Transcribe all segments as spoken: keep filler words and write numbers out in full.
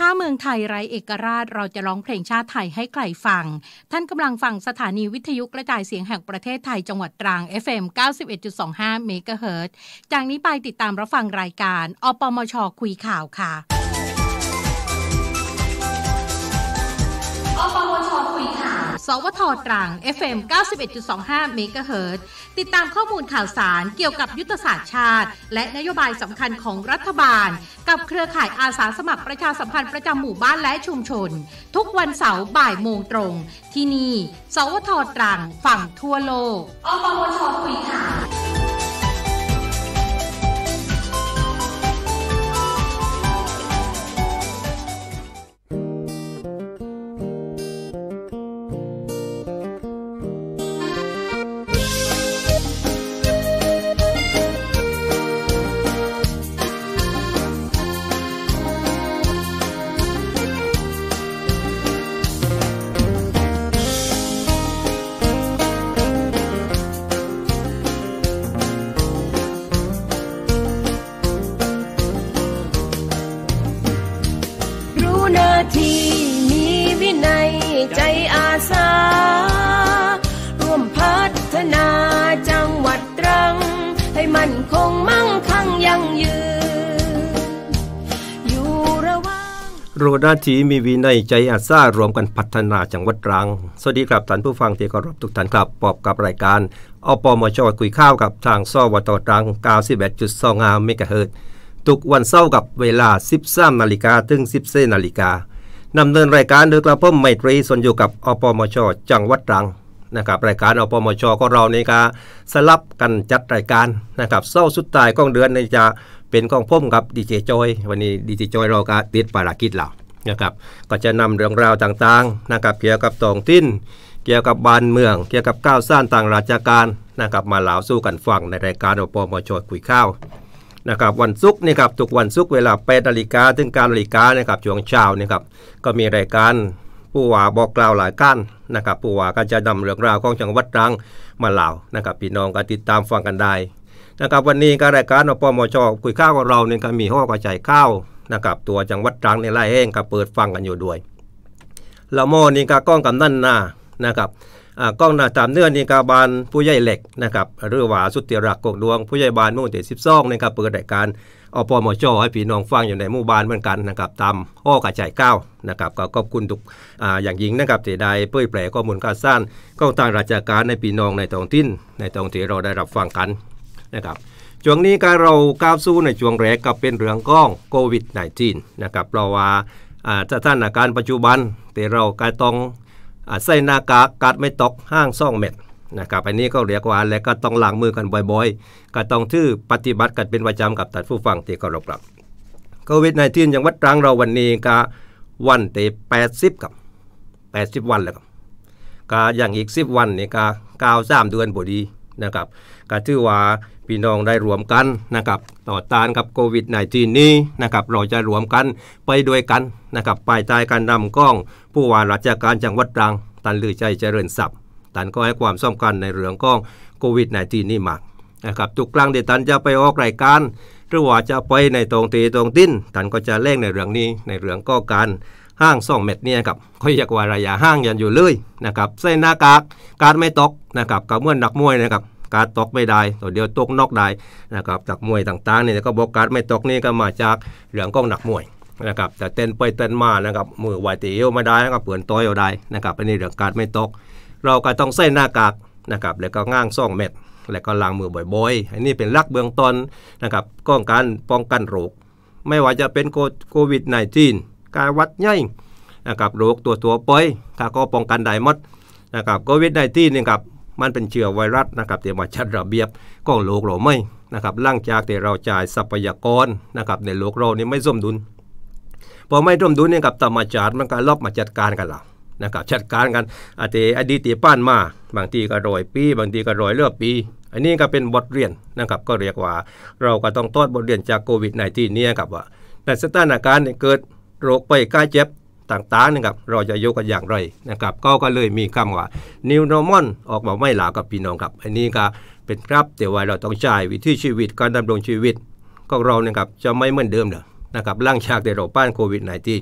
ถ้าเมืองไทยไร้เอกราชเราจะร้องเพลงชาติไทยให้ใครฟังท่านกำลังฟังสถานีวิทยุกระจายเสียงแห่งประเทศไทยจังหวัดตรัง เอฟ เอ็ม เก้าสิบเอ็ดจุดสองห้า เมกะเฮิรตซ์จากนี้ไปติดตามรับฟังรายการอปมช.คุยข่าวค่ะอปมช.คุยข่าวสวท.ตรัง เอฟ เอ็ม เก้าสิบเอ็ดจุดสองห้า เมกะเฮิรตซ์ติดตามข้อมูลข่าวสารเกี่ยวกับยุทธศาสตร์ชาติและนโยบายสำคัญของรัฐบาลกับเครือข่ายอาสาสมัครประชาสัมพันธ์ประจำหมู่บ้านและชุมชนทุกวันเสาร์บ่ายโมงตรงที่นี่สวท.ตรังฝั่งทั่วโลกอปมช.คุยข่าวที่มีวินัยใจอาสาร่วมพัฒนาจังหวัดตรังให้มั่นคงมั่งคั่งยั่งยืนอยู่ระหว่างโรดาทีมีวินัยใจอาสารวมกันพัฒนาจังหวัดตรังสวัสดีครับท่านผู้ฟังที่เคารพทุกท่านครับพบกับรายการอปมช.คุยข่าวกับทางสวท.ตรัง เก้าสิบเอ็ดจุดสองห้า เมกะเฮิรตซ์ทุกวันเสาร์กับเวลา สิบสามนาฬิกา ถึง สิบสี่นาฬิกานำเนินรายการโดยกระผมไมตรีส่วนอยู่กับอปมช.จังหวัดตรังนะครับรายการอปมช.ของเราในการสลับกันจัดรายการนะครับเสาร์สุดท้ายของเดือนนี้จะเป็นของผมกับดีเจจอยวันนี้ดีเจจอยเราก็ติดภารกิจแล้วนะครับก็จะนำเรื่องราวต่างๆนะครับเกี่ยวกับท้องถิ่นเกี่ยวกับบ้านเมืองเกี่ยวกับข่าวสารต่างราชการนะครับมาเล่าสู่กันฟังในรายการอปมช.คุยข่าวนะครับวันศุกร์นี่ครับทุกวันศุกร์เวลา แปดนาฬิกา ถึง เก้านาฬิกานะครับช่วงเช้านี่ครับก็มีรายการผู้ว่าบอกกล่าวหลายการนะครับผู้ว่าก็จะนำเรื่องราวของจังหวัดตรังมาเล่านะครับพี่น้องก็ติดตามฟังกันได้นะครับวันนี้ก็รายการอปมช.คุยข่าวของเราเนี่ยก็มีห้อกระจายข่าวนะครับตัวจังหวัดตรังในหลายแห่งก็เปิดฟังกันอยู่ด้วยละโมนี่ก็ก้องกำนันนานะครับกล้องหน้าตามเนื้อนี่กาบานผู้ใหญ่เหล็กนะครับหรือว่าสุติรักกกดวงผู้ใหญ่บ้านหมู่ที่สิบสองนะครับเปิดรายการอปมช.ให้พี่น้องฟังอยู่ในหมู่บ้านเหมือนกันนะครับตามห้อกระจายข่าวนะครับก็ขอบคุณทุกอ่าอย่างยิ่งนะครับที่ได้เผยแพร่ข้อมูลข่าวสารของทางราชการในพี่น้องในท้องถิ่นในท้องที่เราได้รับฟังกันนะครับช่วงนี้ก็เราก้าวสู่ในช่วงแรกก็เป็นเรื่องของโควิด สิบเก้า นะครับเพราะว่าอ่าสถานการณ์ปัจจุบันที่เราก็ต้องใส่หน้ากากกัดไม่ตกห้างสองเม็ดนะครับอันนี้ก็เรียกว่าและก็ต้องล้างมือกันบ่อยๆก็ต้องถือปฏิบัติกันเป็นประจำกับท่านผู้ฟังที่เคารพครับโควิด สิบเก้า อย่างวัดตรังเราวันนี้ก็วันที่แปดสิบกับแปดสิบวันแล้วครับก็อย่างอีกสิบวันนี่ก็เก้า สามเดือนพอดีนะครับก็ถือว่าพี่น้องได้รวมกันนะครับต่อต้านกับโควิด สิบเก้า นี้นะครับเราจะรวมกันไปด้วยกันนะครับภายใต้การนำกล้องผู้ว่าราชการจังหวัดตรังท่านลือใจเจริญทรัพย์ท่านก็ให้ความสำคัญในเรื่องของโควิด สิบเก้า นี้มากนะครับทุกครั้งที่ท่านจะไปออกรายการหรือว่าจะไปในตรงตีตรงติ้นท่านก็จะเล่งในเรื่องนี้ในเรื่องก็การห้างสองเม็ดเนี่ยครับเขาเรียกว่าระยะห้างยันอยู่เลยนะครับใส่หน้ากากการไม่ตกนะครับกับเมื่อนักมวยนะครับการตกไม่ได้ตัวเดียวตกนอกได้นะครับจากมวยต่างๆนี่ก็บอกการไม่ตกนี่ก็มาจากเรื่องของนักมวยนะครับแต่เต้นไปเต้นมานะครับมือไหวตีเอวไม่ได้นะครับเปลือนต้อยเอาได้นะครับอันนี้เรื่องการไม่ตกเราก็ต้องใส่หน้ากากนะครับแล้วก็ง้างซ่องเม็ดแล้วก็ล้างมือบ่อยๆอันนี้เป็นหลักเบื้องต้นนะครับป้องกันป้องกันโรคไม่ว่าจะเป็นโควิด สิบเก้า กายวัดใหญ่นะครับโรคตัวตัวป่อยก็ป้องกันได้หมดนะครับโควิด สิบเก้า นี่ครับมันเป็นเชื้อไวรัสนะครับที่มาจัดระเบียบของโลกเราไม่นะครับหลังจากที่เราจ่ายทรัพยากรนะครับในโลกเรานี่ไม่สมดุลพอไม่สมดุลนี่กับธรรมชาติมันก็ลบมาจัดการกันแล้วนะครับจัดการกันอาทิอดีตที่ผ่านมาบางทีก็ร้อยปีบางทีก็ร้อยเลือบปีอันนี้ก็เป็นบทเรียนนะครับก็เรียกว่าเราก็ต้องทอดบทเรียนจากโควิด สิบเก้า เนี่ยครับว่าในสถานการณ์เกิดโรคไปกล้าเจ็บต่างๆนะครับเราจะยกกันอย่างไรนะครับก็ก็เลยมีคำว่า New Normal ออกมาไม่หลากับพี่น้องครับอันนี้ก็เป็นครับแต่ว่าเราต้องใช้วิถีชีวิตการดำรงชีวิตของเราเนี่ยครับจะไม่เหมือนเดิมเลยนะครับหลังจากที่เราป้านโควิด สิบเก้า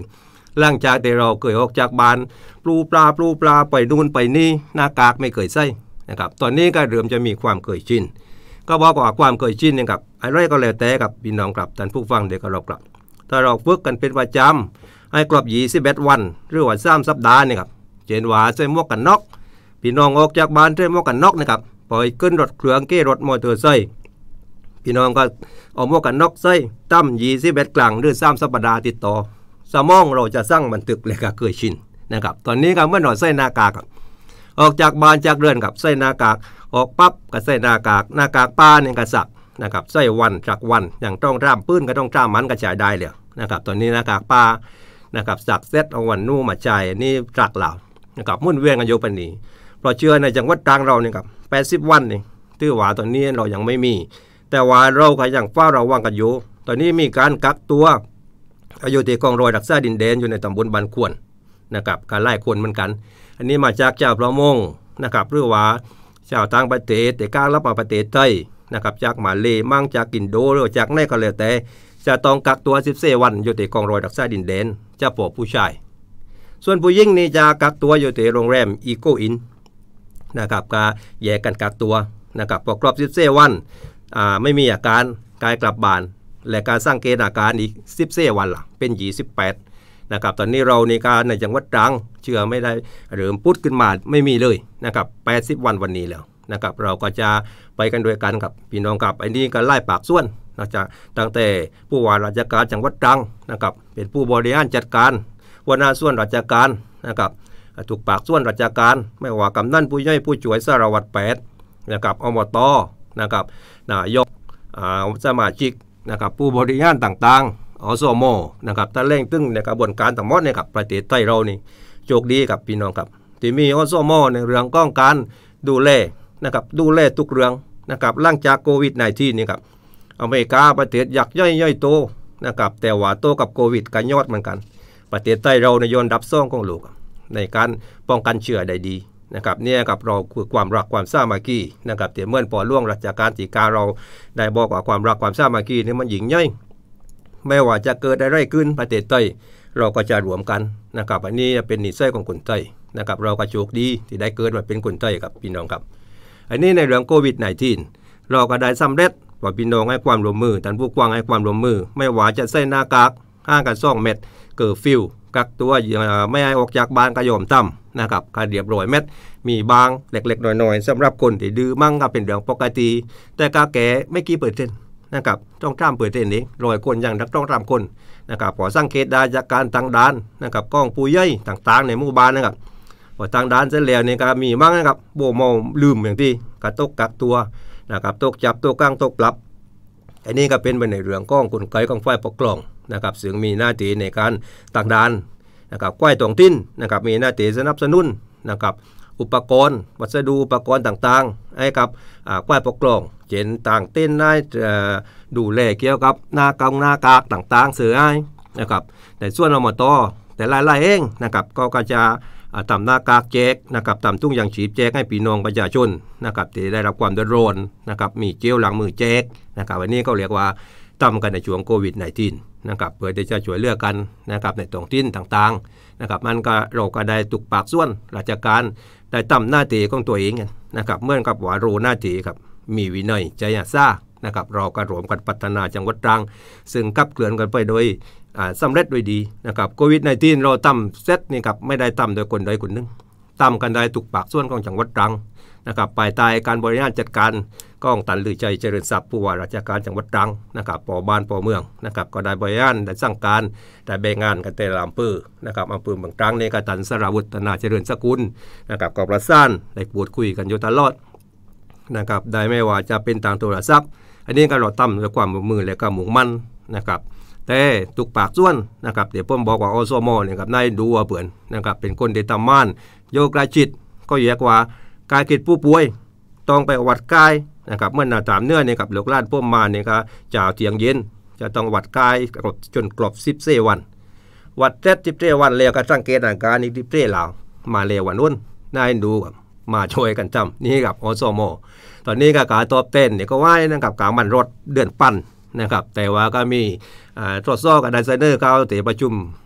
หลังจากที่เราเคยออกจากบ้านปลูปลาปลูปลาไปนู่นไปนี่หน้ากากไม่เคยใส่นะครับตอนนี้ก็เริ่มจะมีความเคยชินก็บอกว่าความเคยชินเนี่ยครับอะไรก็แล้วแต่กับพี่น้องครับท่านผู้ฟังเด็กก็เราครับถ้าเราฝึกกันเป็นประจำให้ครบยี่สิบเอ็ดวันหรือว่าสามสัปดาห์เนี่ยครับเช่นว่าใส่หมวกกันน็อกพี่น้องออกจากบ้านใส่หมวกกันน็อกนะครับปล่อยขึ้นรถเครื่องเก้รถมอเตอร์ไซค์พี่น้องก็เอาหมวกกันน็อกใส่ตั้มยี่สิบเอ็ดกลางหรือสามสัปดาห์ติดต่อสมองเราจะสร้างบันทึกเลยก็เคยชินนะครับตอนนี้ก็เมื่อหน่อยใส่หน้ากากออกจากบ้านจากเรือนกับใส่หน้ากากออกปั๊บก็ใส่หน้ากากหน้ากากป้าเนี่ยก็สักนะครับใส่วันจากวันอย่างต้องร่ามปื้นก็ต้องร่ามมันก็ใช้ได้เลยนะครับตอนนี้หน้ากากป้านะครับสักเซตเอาวันนู่มาใช้นี่จักเหล่านะครับมุ่นเวียนกันโยปนีเพราะเชื่อในจังหวัดตรังเราเนี่ยครับแปดสิบวันนี่ถือว่าตอนนี้เรายังไม่มีแต่ว่าเราก็ยังเฝ้าระวังกันอยู่ตอนนี้มีการกักตัวอยู่ที่กองร้อยรักษาดินแดนอยู่ในตำบลบ้านขวนนะครับการไล่คนเหมือนกันอันนี้มาจากเจ้าประมงนะครับหรือว่าชาวต่างประเทศแต่การรับมาประเทศไทยนะครับจากมาเลมั่งจากอินโดหรือจากไหนก็แล้วแต่จะต้องกักตัวสิบสี่วันอยู่ที่กองร้อยรักษาดินแดนจะพบผู้ชายส่วนผู้หญิงนี่จะกักตัวอยู่ที่โรงแรมอีโกอินนะครับก็แยกกันกักตัวนะครับพอครบสิบสี่วันอ่าไม่มีอาการกายกลับบ้านและการสังเกตอาการอีกสิบสี่วันล่ะเป็นยี่สิบแปดนะครับตอนนี้เราในการในจังหวัดตรังเชื่อไม่ได้เริ่มพุดขึ้นมาไม่มีเลยนะครับแปดสิบวันวันนี้แล้วนะครับเราก็จะไปกันด้วยกันกับพี่น้องกับไอ้นี่ก็ไล่ปากส่วนนอกจากตั้งแต่ผู้ว่าราชการจังหวัดตรังนะครับเป็นผู้บริหารจัดการหัวหน้าส่วนราชการนะครับถูกปากส่วนราชการไม่ว่ากำนันผู้ใหญ่ผู้ช่วยสารวัตรแปดนะครับอบตนะครับนายกสมาชิกนะครับผู้บริหารต่างๆอสมนะครับถ้าเร่งตึ้งในกระบวนการทั้งหมดเนี่ยครับประเทศไทยเรานี่โชคดีกับพี่น้องครับที่มีอสมในเรื่องก้องการดูแลนะครับดูแลทุกเรื่องนะครับหลังจากโควิด สิบเก้า นี่ครับอเมริกาประเทศยักษ์ย่อยย่อยโตนะครับแต่ว่าโตกับโควิดกันยอดเหมือนกันประเทศไทยเราในยนดับซ่องของโลกในการป้องกันเชื้อได้ดีนะครับเนี่ยกับเราคือความรักความสามัคคีนะครับแต่เมื่อปอล่วงรัชกาลที่เก้าเราได้บอกว่าความรักความสามัคคีนี่มันยิ่งใหญ่ไม่ว่าจะเกิดอะไรขึ้นประเทศไทยเราก็จะรวมกันนะครับอันนี้เป็นนิสัยของคนไทยนะครับเราก็โชคดีที่ได้เกิดมาเป็นคนไทยครับพี่น้องครับอันนี้ในเรื่องโควิด สิบเก้า เราก็ได้สำเร็จว่าพี่น้องให้ความร่วมมือท่านผู้กว้างให้ความร่วมมือไม่ว่าจะใส่หน้ากากห่างกันสองเมตรเกิดฟิวกักตัวไม่ให้ออกจากบ้านก็ยอมทำนะครับการเรียบร้อยเม็ดมีบางเล็กๆน้อยๆสำหรับคนที่ดื้อมั่งก็เป็นเรื่องปกติแต่กาแก่ไม่กี่เปอร์เซ็นต์นะครับต้องตามเปอร์เซ็นต์นี้ร้อยคนอย่างนักต้องตามคนนะครับพอสังเกตได้จากการต่างด้านนะครับกล้องผู้ใหญ่ต่างๆในหมู่บ้านนะครับพอต่างด้านเสร็จแล้วนี่ก็มีมั่งนะครับโบมองลืมอย่างที่กระตกกักตัวนะครับตกจับตัวกลางตกกลับอันนี้ก็เป็นไปในเรื่องกล้องกลไกของฝ่ายปกครองนะครับซึ่งมีหน้าที่ในการต่างด้านนะครับก้อยตรงทิ้นนะครับมีหน้าที่สนับสนุนนะครับอุปกรณ์วัสดุอุปกรณ์ต่างๆให้กับก้อยปกครองเช่นต่างเต้นได้ดูแลเกี่ยวกับหน้ากางหน้ากากต่างๆเสือให้นะครับในส่วนอบตแต่รายๆเองนะครับก็ก็จะทำหน้ากากแจกนะครับทำตุ้งยางฉีดแจกให้พี่น้องประชาชนนะครับที่ได้รับความเดือดร้อนนะครับมีเจลล้างมือแจกนะครับวันนี้ก็เรียกว่าทำกันในช่วงโควิด สิบเก้า นะครับเพื่อที่จะช่วยเหลือกันนะครับในท้องถิ่นต่างๆนะครับมันก็เราก็ได้ตุกปากส่วนราชการได้ทำหน้าที่ของตัวเองนะครับเมื่อกับว่ารู้หน้าที่ครับมีวินัยใจอาสานะครับเราก็รวมกันพัฒนาจังหวัดตรังซึ่งขับเคลื่อนกันไปโดยสำเร็จโดยดีนะครับโควิด สิบเก้า เราทำเซตนี่ครับไม่ได้ทำโดยคนใดคนหนึ่งทำกันได้ตุกปากส่วนของจังหวัดตรังนะครับภายใต้การบริหารจัดการก้องตันหรือใจเจริญทรัพย์ผู้ว่าราชการจังหวัดตรังนะครับปอบ้านปอเมืองนะครับก็ได้บริหารได้สั่งการได้แบ่งงานกันแต่ละอำเภอนะครับอำเภอเมืองตรังในกตันสราวุฒนาเจริญสกุลนะครับก็ประสานได้พูดคุยกันอยู่ตลอดนะครับได้ไม่ว่าจะเป็นทางโทรศัพท์อันนี้ก็เราทำด้วยความร่วมมือและก็มุ่งมั่นนะครับแต่ตุกปากส่วนนะครับเดี๋ยวผมบอกว่าอสมเนี่ยครับนายดูว่าเปื่อนนะครับเป็นคนที่ทำม่านโยกระจิตก็เรียกว่าการกิจผู้ป่วยต้องไปวัดกายนะครับเมื่อหน้าตามเนื้อเนี่ยกับลูกหลานพ่อมาเนี่ยก็จะเที่ยงเย็นจะต้องวัดกายจนครบสิบสี่วันวัดเจ็ดสิบสี่วันแล้วก็สังเกตอาการอีกสิบสี่เหล่ามาเลวันนู้นนายดูมาช่วยกันจำนี่กับอสมตอนนี้ก็การตอบเต้นเนี่ยก็ว่านะครับการมันรถเดือนปั้นนะครับแต่ว่าก็มีตรวจสอบกับไดไซเนอร์เขาเตะประชุม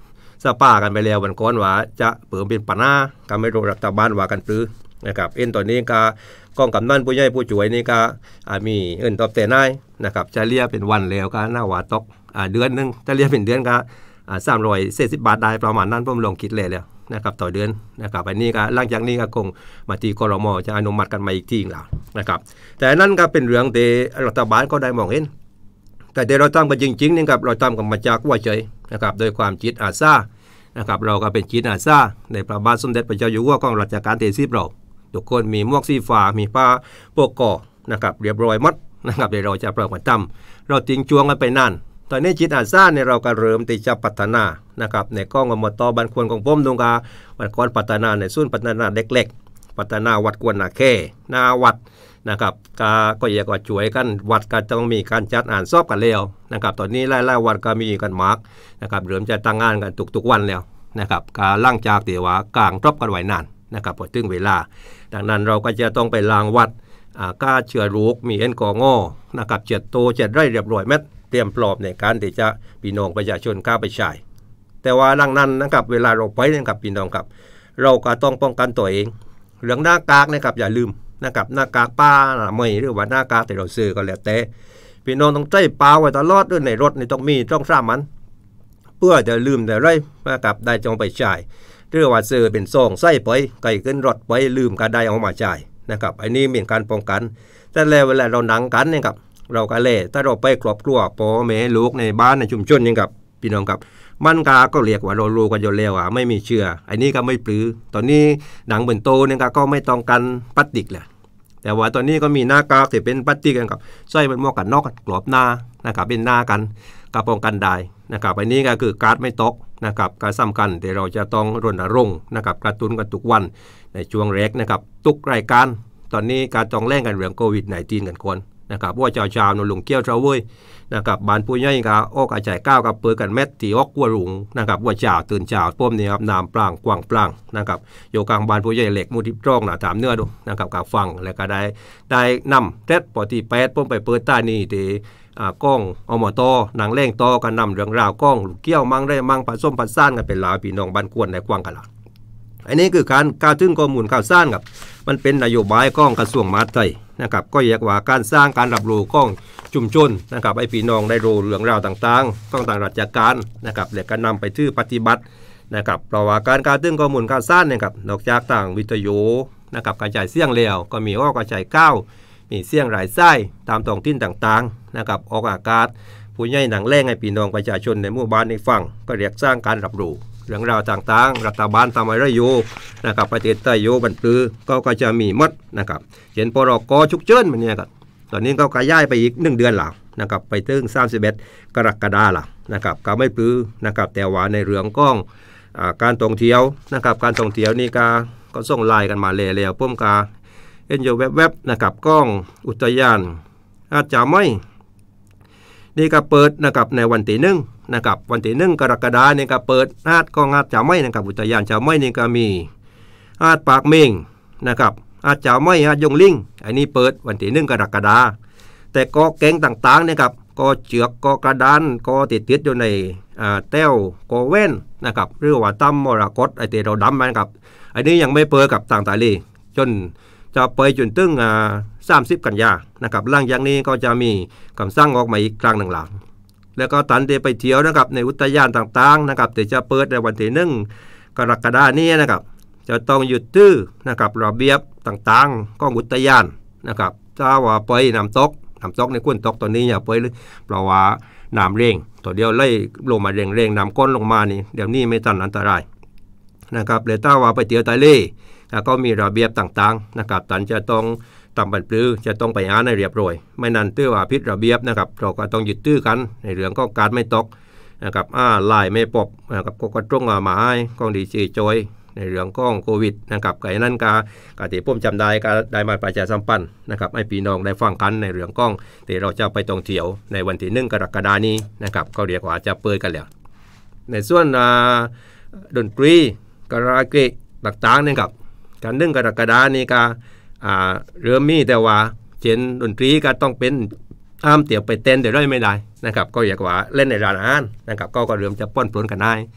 สป้ากันไปแล้ววันก่อนว่าจะเปิดเป็นปัญหาก็ไม่รู้รัฐบาลว่ากันปรือนะครับเอ็นตอนนี้ก็กองกำนันผู้ใหญ่ผู้ช่วยนี่ก็มีเงินตอบแทนได้นะครับจะเรียกเป็นวันแล้วก็น่าว่าตกเดือนนึงจะเรียกเป็นเดือนก็สามร้อยสี่สิบบาทได้ประมาณนั้นผมลองคิดเลยแล้วนะครับต่อเดือนนะครับอันนี้ก็หลังจากนี้ก็คงมาที่ครม.จะอนุมัติกันมาอีกทีแล้วนะครับแต่นั่นก็เป็นเรื่องที่รัฐบาลก็ได้มองเห็นแต่เดี๋ยวเราทำกันจริงๆนี่ครับเราทำกันมาจากหัวใจนะครับโดยความจิตอาสานะครับเราก็เป็นจิตอาสาในพระบาทสมเด็จพระเจ้าอยู่หัวของรัชกาลที่สิบเราทุกคนมีหมวกสีฟ้ามีผ้าโปกก่อนะครับเรียบร้อยหมดนะครับเดี๋ยวเราจะปรับกันทำเราทิ้งช่วงกันไปนานตอนนี้จิตอาสาเนี่ยเราก็เริ่มที่จะพัฒนานะครับในกองอมตบ้านควรของผมตรงกาวันก่อนพัฒนาในส่วนพัฒนาเล็กๆพัฒนาวัดกวนนาแค่หน้าวัดนะครับก็อยากว่าช่วยกันวัดก็ต้องมีการจัดอ่านสอบกันแล้วนะครับตอนนี้ไล่ๆวัดก็มีกันมาร์กนะครับเริ่มจะตั้งงานกันทุกๆวันแล้วนะครับการล่างจากเดี๋ยวว่ากลางทบกันไว้นานนะครับพอถึงเวลาดังนั้นเราก็จะต้องไปล้างวัดก้าเชื้อโรคมีแอลกอฮอล์นะครับเจ็ดโตเจ็ดไร่เรียบร้อยเม็ดเตรียมพร้อมในการที่จะพี่น้องประชาชนก้าไปใช้แต่ว่าดังนั้นนะครับเวลาเราไปนะครับพี่น้องครับเราก็ต้องป้องกันตัวเองเรื่องหน้ากากนะครับอย่าลืมนะครับหน้ากากป้าไม่หรือว่าหน้ากากที่เราซื้อก็แล้วแต่พี่น้องต้องใจเปล่าไว้ตลอดด้วยในรถนี่ต้องมีต้องสร้างมันเพื่อจะลืมแต่ไรนะครับได้จงไปใช้หรือว่าซื้อเป็นซองใส่ไปไก่ขึ้นรถไปลืมก็ได้เอามาจ่ายนะครับอันนี้เป็นการป้องกันแต่แล้วเวลาเราหนังกันเนี่ยครับเราก็เล่ถ้าเราไปครอบครัวพ่อแม่ลูกในบ้านในชุมชนนี่ครับพี่น้องครับมันกาก็เรียกว่าเรารู้กันอยู่แล้วว่าไม่มีเชื้ออันนี้ก็ไม่ปลือตอนนี้หนังบนโตเนี่ยก็ไม่ต้องกันพลาสติกแหละแต่ว่าตอนนี้ก็มีหน้ากากที่เป็นพลาสติกกันครับใส่เป็นหมวกกันน็อกกรอบหน้านะครับเป็นหน้ากันก็ป้องกันได้นะครับอันนี้ก็คือการไม่ตกนะครับการสำคัญที่เราจะต้องรณรงค์นะครับกระตุ้นกันทุกวันในช่วงแรกนะครับทุกรายการตอนนี้การต้องแล่งกันเรื่องโควิด สิบเก้า กันคนนะครับว่าเจ้าชาวนุ่งเกี้ยวเจ้าเว้ยนะครับบ้านผู้ใหญ่ก็ออกอาใจก้าวกับเปิดกันเม็ดที่ออกวัวรุงนะครับว่าเจ้าตื่นเจ้าป้อมนี่ครับน้ำปลางกว้างปลางนะครับอยู่กลางบ้านผู้ใหญ่เหล็กมูทิพร้องหน้าถามเนื้อดูนะครับกับฟังแล้วก็ได้ได้นำเท็ดปอที่แปดป้อมไปเปิดใต้นี่ที่กล้องอมตหนังเล่งต่อกันนำเรื่องราวกล้องลูกเกี้ยวมั่งได้มั่งผสมผสานกันเป็นลาวพี่น้องบ้านกวนในกว้างกันละอันนี้คือการกล่าวถึงข้อมูลข่าวสารครับมันเป็นนโยบายของกระทรวงมหาดไทยนะครับก็เรียกว่าการสร้างการรับรู้ของชุมชนนะครับให้พี่น้องได้รู้เรื่องราวต่างๆต้องต่างราชการนะครับและก็นำไปถือปฏิบัตินะครับเพราะว่าการกล่าวถึงข้อมูลข่าวสารเนี่ยครับนอกจากต่างวิทยุนะครับกระจายเสียงแล้วก็มีออกกระจายก้าวมีเสียงหลายไส้ตามท้องถิ่นต่างๆนะครับออกอากาศผู้ใหญ่หนังแรงให้พี่น้องประชาชนในหมู่บ้านในฟังก็เรียกสร้างการรับรู้เรื่องราวต่างๆรัฐบาลทำอะไรอยู่นะครับประเทศไทยอยู่บรรพือก็ก็จะมีมัดนะครับเห็นพรกฉุกเฉินมันเนี่ยครับตอนนี้ก็ขยายไปอีกหนึ่งเดือนหลังนะครับไปถึงสามสิบเอ็ดกรกฎาคมหลังนะครับก็ไม่ปลื้อนะครับแต่ว่าในเรื่องของการท่องเที่ยวนะครับการท่องเที่ยวนี่ก็ก็ส่งไลน์กันมาแล้วๆพุ่มกาเอ็นอยู่แวบๆนะครับกล้องอุทยานอาจจะไม่นี่ก็เปิดนะครับในวันที่หนึ่งนะครับวันที่หนึ่งกรกฎาคมนี่ก็เปิดหาดกองหาดจ่าไม้นะครับอุทยานจ่าไม้นี่ก็มีหาดปากเมงนะครับหาดจ่าไม้หาดยงลิงอันนี้เปิดวันที่หนึ่งกรกฎาคมแต่กอแกงต่างๆนะครับกอเจือกกอกระดานกอติดติดอยู่ในแต้วกอเว้นนะครับหรือว่าตั้มมรกตไอเตเราดำนะครับอันนี้ยังไม่เปิดกับต่างตาลีจนจะไปจนถึงสามสิบกันยานะครับหลังจากนี้ก็จะมีคำสั่งออกมาอีกครั้งหนึ่งหลังแล้วก็ตันเดไปเที่ยวนะครับในอุทยานต่างๆนะครับแต่จะเปิดในวันที่หนึ่งกรกฎาคมนี้นะครับจะต้องหยุดตื้อนะครับระเบียบต่างๆของอุทยานนะครับถ้าว่าไปน้ำตกน้ำตกในกุ้นตกตอนนี้อย่าไปเลยเพราะว่าน้ำเร่งตัวเดียวไล่ลงมาเร่งเร่งน้ำก้นลงมานี่เดี๋ยวนี้ไม่ตันอันตรายนะครับเลยถ้าว่าไปเที่ยวทะเลก็มีระเบียบต่างๆนะครับตันจะต้องตามบันปลือจะต้องไปอ่านให้เรียบร้อยไม่นั้นตื้อว่าพิษระเบียบนะครับเราก็ต้องหยุดตื้อกันในเรื่องก็การไม่ตกนะครับอ่าลายไม่ปบนะครับก็กระตรงมาให้กองดีจีจอยในเรื่องของโควิดนะครับไก่นั่นกากาติผมจำได้ก็ได้มาประชาสัมพันธ์นะครับให้พี่น้องได้ฟังกันในเรื่องของที่เราจะไปท่องเที่ยวในวันที่หนึ่งกรกฎาคมนี้นะครับเขาเรียกว่าจะเปิดกันแล้วในส่วนดนตรีคาราโอเกะต่างๆนี่ครับการหนึ่งกรกฎาคมนี้ก็เริ่มมีแต่ว่าเช่นดนตรีก็ต้องเป็นห้ามเตี่ยวไปเต้นเดี๋ยวได้ไม่ได้นะครับก็อยากว่าเล่นในร้านอาหารนะครับก็ก็เริ่มจะป้อนปลนกันได้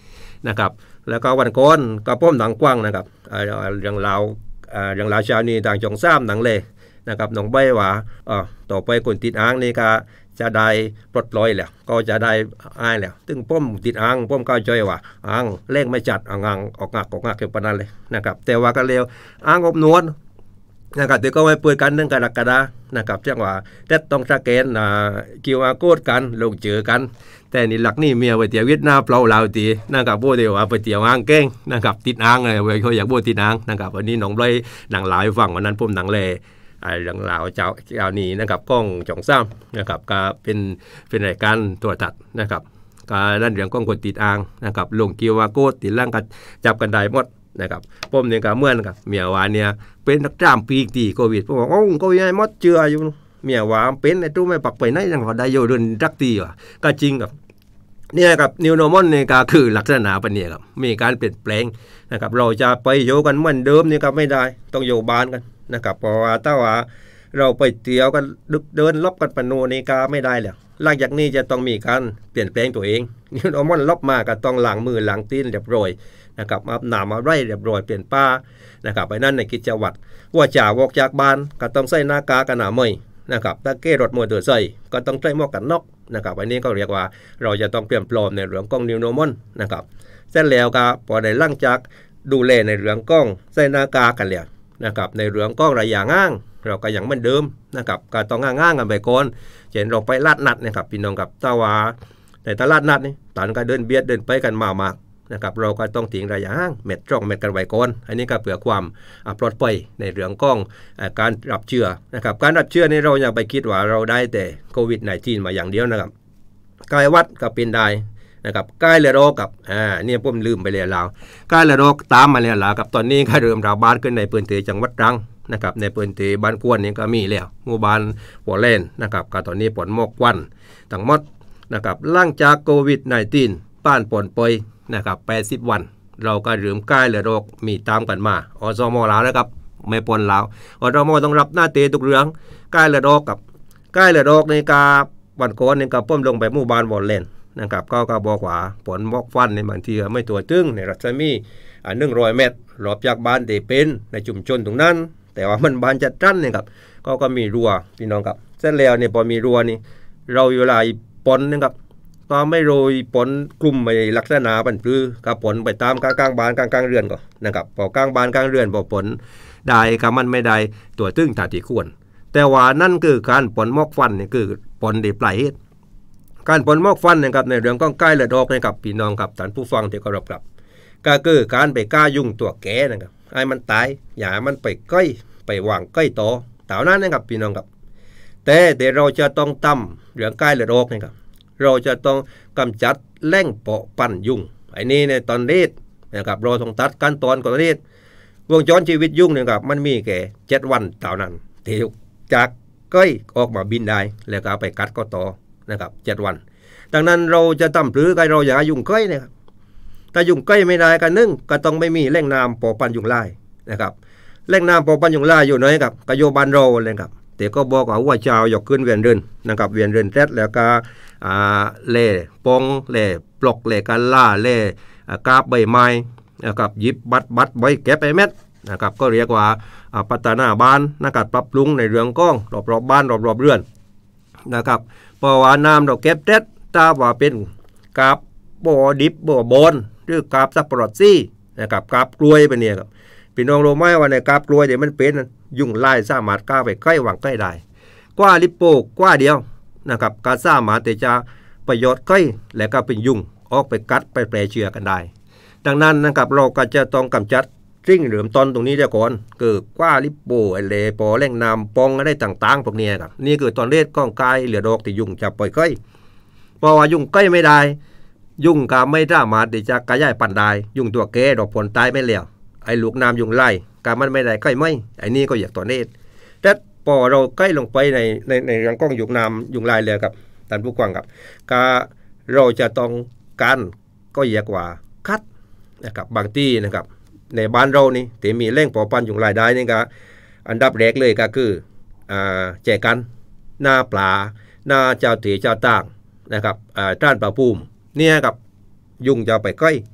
นะครับแล้วก็วันก่อนก็ป้อมหนังกว้างนะครับอย่างเราอย่างเราชาวนี้ต่างจงซ้ำหนังเลยนะครับน้องใบว่าอ๋อต่อไปคนติดอ่างนี่ก็จะได้ปลดปล่อยแล้วก็จะได้อ้ายแล้วซึ่งป้อมติดอ่างป้อมเข้าใจว่าอ่างเล่งไม่จัดอ่างออกงักออกงักเกี่ยวกับนั้นเลยนะครับแต่ว่าก็เร็วอ่างอบนวลนะครับเดี๋ยวก็ไปเปิดกันเรื่องกรกฎานะครับจังว่าแต่ต้องสแกนอ่า คิว อาร์ code กันลงเจอกันแต่นี่หลักนี่เมียไปเที่ยวเวียดนามเปล่าลาวตีนะครับโบเดียวว่าไปเที่ยวอ่างเก่งนะครับติดอ่างเลยเว้ยเขาอยากโบติดอ่างนะครับวันนี้น้องใบหนังหลายฟังวันนั้นผมหนังเลยไอ้เรื่องราวเจ้าเจ้านี้นะครับกล้องจ่องซ้ำนะครับก็เป็นเป็นรายการตัวตัดนะครับก็นั่นเรื่องกล้องกดติดอ่างนะครับลงคิว อาร์ code ติดล่างกันจับกันได้หมดนะครับผมเนี่ยก็เหมือนกับเมียวาเนี่ยเป็นนักจ้ามปีกตีโควิดผมบอกโอ้ก็ยังมดเจืออยู่เมียวาเป็นไอ้ตู้ไม่ปักไปไหนยังพอได้อยู่เดินรักตีว่ะก็จริงกับเนี่ยกับนิวโนมอนเนี่ยก็คือลักษณะปะเนี่ยครับมีการเปลี่ยนแปลงนะครับเราจะไปโยกันเหมือนเดิมนี่ก็ไม่ได้ต้องโยบ้านกันนะครับเพราะว่าถ้าว่าเราไปเที่ยวกันดึกเดินลบกันปนโนนี่ก็ไม่ได้แล้วหลังจากนี้จะต้องมีการเปลี่ยนแปลงตัวเองนิวโนมอนลบมาก็ต้องล้างมือล้างตีนเรียบร้อยนะครับอาบน้ำมาไร่เรียบร้อยเปลี่ยนป้านะครับไปนั่นในกิจวัตรว่าจ่าวอกจากบ้านก็ต้องใส่หน้ากากกันหนาเมยนะครับถ้าเก้รถมอเตอร์ไซค์ก็ต้องใส่หมวกกันน็อกนะครับอันนี้ก็เรียกว่าเราจะต้องเปลี่ยนแปลงในเรื่องกล้องนิวโนมอนนะครับเสร็จแล้วก็พอได้หลังจากดูแลในเรื่องกล้องใส่หน้ากากกันแล้วนะครับในเรื่องกล้องระยะง่างเราก็ยังเหมือนเดิมนะครับก็ต้องง่างๆกันไปก่อนเช่นเราไปลาดนัดนะครับพี่น้องกับตาวาในตลาดนัดนี่ตอนก็เดินเบียดเดินไปกันมากๆนะครับเราก็ต้องทิ้งระยะห่างเม็ดจ้องเม็ดกันไว้ก่อนอันนี้ก็เพื่อความปลอดภัยในเรื่องกล้องการรับเชื้อนะครับการรับเชื้อนี่เราอย่าไปคิดว่าเราได้แต่โควิด สิบเก้า มาอย่างเดียวนะครับกายวัดก็เป็นได้นะครับกายและโรคกับอ่าเนี่ยผมลืมไปแล้วแล้วกายและโรคตามมาแล้วล่ะกับตอนนี้ก็เริ่มระบาดขึ้นในพื้นที่จังหวัดตรังนะครับในพื้นที่บ้านกวนนี่ก็มีแล้วหมู่บ้านหัวเล่นนะครับก็ตอนนี้ผลหมอกควันทั้งหมดนะครับหลังจากโควิด สิบเก้า ป้านปนเปยนะครับแปดสิบวันเราก็ลืมกายและโรคมีตามกันมาอสมแล้วนะครับไม่ปนแล้วอสมต้องรับหน้าที่ทุกเรื่องกายและโรคกับกายและโรคในกาวันก่อนนี่ก็ป้มลงไปหมู่บ้านหัวเล่นนะครับก็ก็บอกว่าผลหมอกควันในบางทีไม่ตัวตึงในรัศมีอ่าหนึ่งร้อยเมตรรอบจากบ้านที่เป็นในชุมชนตรงนั้นแต่ว่ามันบานจัดจั้นเนี่ยครับก็ก็มีรั้วพี่น้องครับเสร็จแล้วเนี่ยพอมีรั้วนี่เราอยู่หลายปนนะครับก็ไม่โรยปนกลุ่มไปลักษณะบันปลื้อกับผลไปตามกลางกลางบ้านกลางกลางเรือนก่อนนะครับพอกลางบ้านกลางเรือนพอผลได้กับมันไม่ได้ตัวตึงตาที่ควรแต่ว่านั่นคือการผลหมอกควันนี่คือผลที่ปลายเหตุการผลหมอกควันนะครับในเรื่องก้องใกล้และดอกนะครับพี่น้องครับท่านผู้ฟังที่เคารพครับก็คือการไปกล้ายุ่งตัวแก่นะครับไอ้มันตายอย่ามันไปใกล้ไปวางใกล้ต่อเต่านั้นนะครับพี่น้องครับแต่เดี๋ยวเราจะต้องตั้มเรื่องใกล้และดอกนะครับเราจะต้องกำจัดแหล่งเปาะปั่นยุ่งไอ้นี่ในตอนนี้นะครับเราต้องตัดขั้นตอนก่อนนี้วงจรชีวิตยุ่งนะครับมันมีแค่เจ็ดวันเท่านั้นที่จากใกล้ออกมาบินได้แล้วก็ไปกัดก็ต่อนะครับเจ็ดวันดังนั้นเราจะตั้มหรือใครเราอย่ายุ่งใกล้นะครับถ้ายุ่งใกล้ไม่ได้กันนึ่งก็ต้องไม่มีแหล่งน้ำเปาะปั่นยุ่งไล่นะครับแหล่งน้ำเปาะปั่นยุ่งไล่อยู่ไหนครับกโยบานเราเลยครับแต่ก็บอกว่าว่าเจ้าหยกขึ้นเวียนเดินนะครับเวียนเดินแรดแล้วก็อ่าเล่ปองเล่ปลอกเล่กันล่าเล่กาบใบไม้นะครับหยิบบัดบัดใบแก็บไปเม็ดนะครับก็เรียกว่าพัฒนาบ้านนะครับปรับปรุงในเรื่องก้องรอบๆบ้านรอบๆเรือนนะครับเพราะว่าน้ำเราเก็บเด็ดถ้าว่าเป็นกาบบ่อดิบบ่อบอนหรือกาบสับปะรดซี่นะครับกาบกล้วยไปเนี่ยครับพี่น้องรู้ไหมว่าในกาบกล้วยเดี๋ยวมันเป็นยุ่งไล่สามารถกล้าไปใกล้หวังใกล้ได้กว่าลิปโป้กว่าเดียวนะครับกาสามารถจะประโยชน์ใกล้และก็เป็นยุ่งออกไปกัดไปแปรเชื้อกันได้ดังนั้นนะครับเราก็จะต้องกำจัดสิ่งเหลื่อมตอนตรงนี้เดี๋ยวก่อนเกิดกว่าลิปโป้ไอเลปอแหล่งน้ำปองอะไรต่างๆพวกนี้ครับนี่คือตอนเล็ดก้องกายเหลือดอกที่ยุ่งจะปล่อยใกล้เพราะว่ายุ่งใกล้ไม่ได้ยุ่งก็ไม่สามารถที่จะกระจายปั่นได้ยุ่งตัวแก่ดอกผลตายไม่แล้วไอ้ลูกน้ำยุ่งไล่การมันไม่ได้ใกล้ไม่ไอ้นี่ก็อยากตอนเล็ดแต่พอเราใกล้ลงไปในในในรังก้องยุ่งน้ำยุ่งไล่เลยครับท่านผู้ฟังครับก็เราจะต้องการก็อยากว่าคัดนะครับบางที่นะครับในบ้านเรานี่ที่มีแหล่งปอปันยุ่งไล่ได้นี่ก็อันดับแรกเลยก็คืออ่าแจกกันหน้าปลาหน้าเจ้าตีเจ้าต่างนะครับอ่าต้านปลาปูมเนี่ยกับยุ่งจะไปใกล้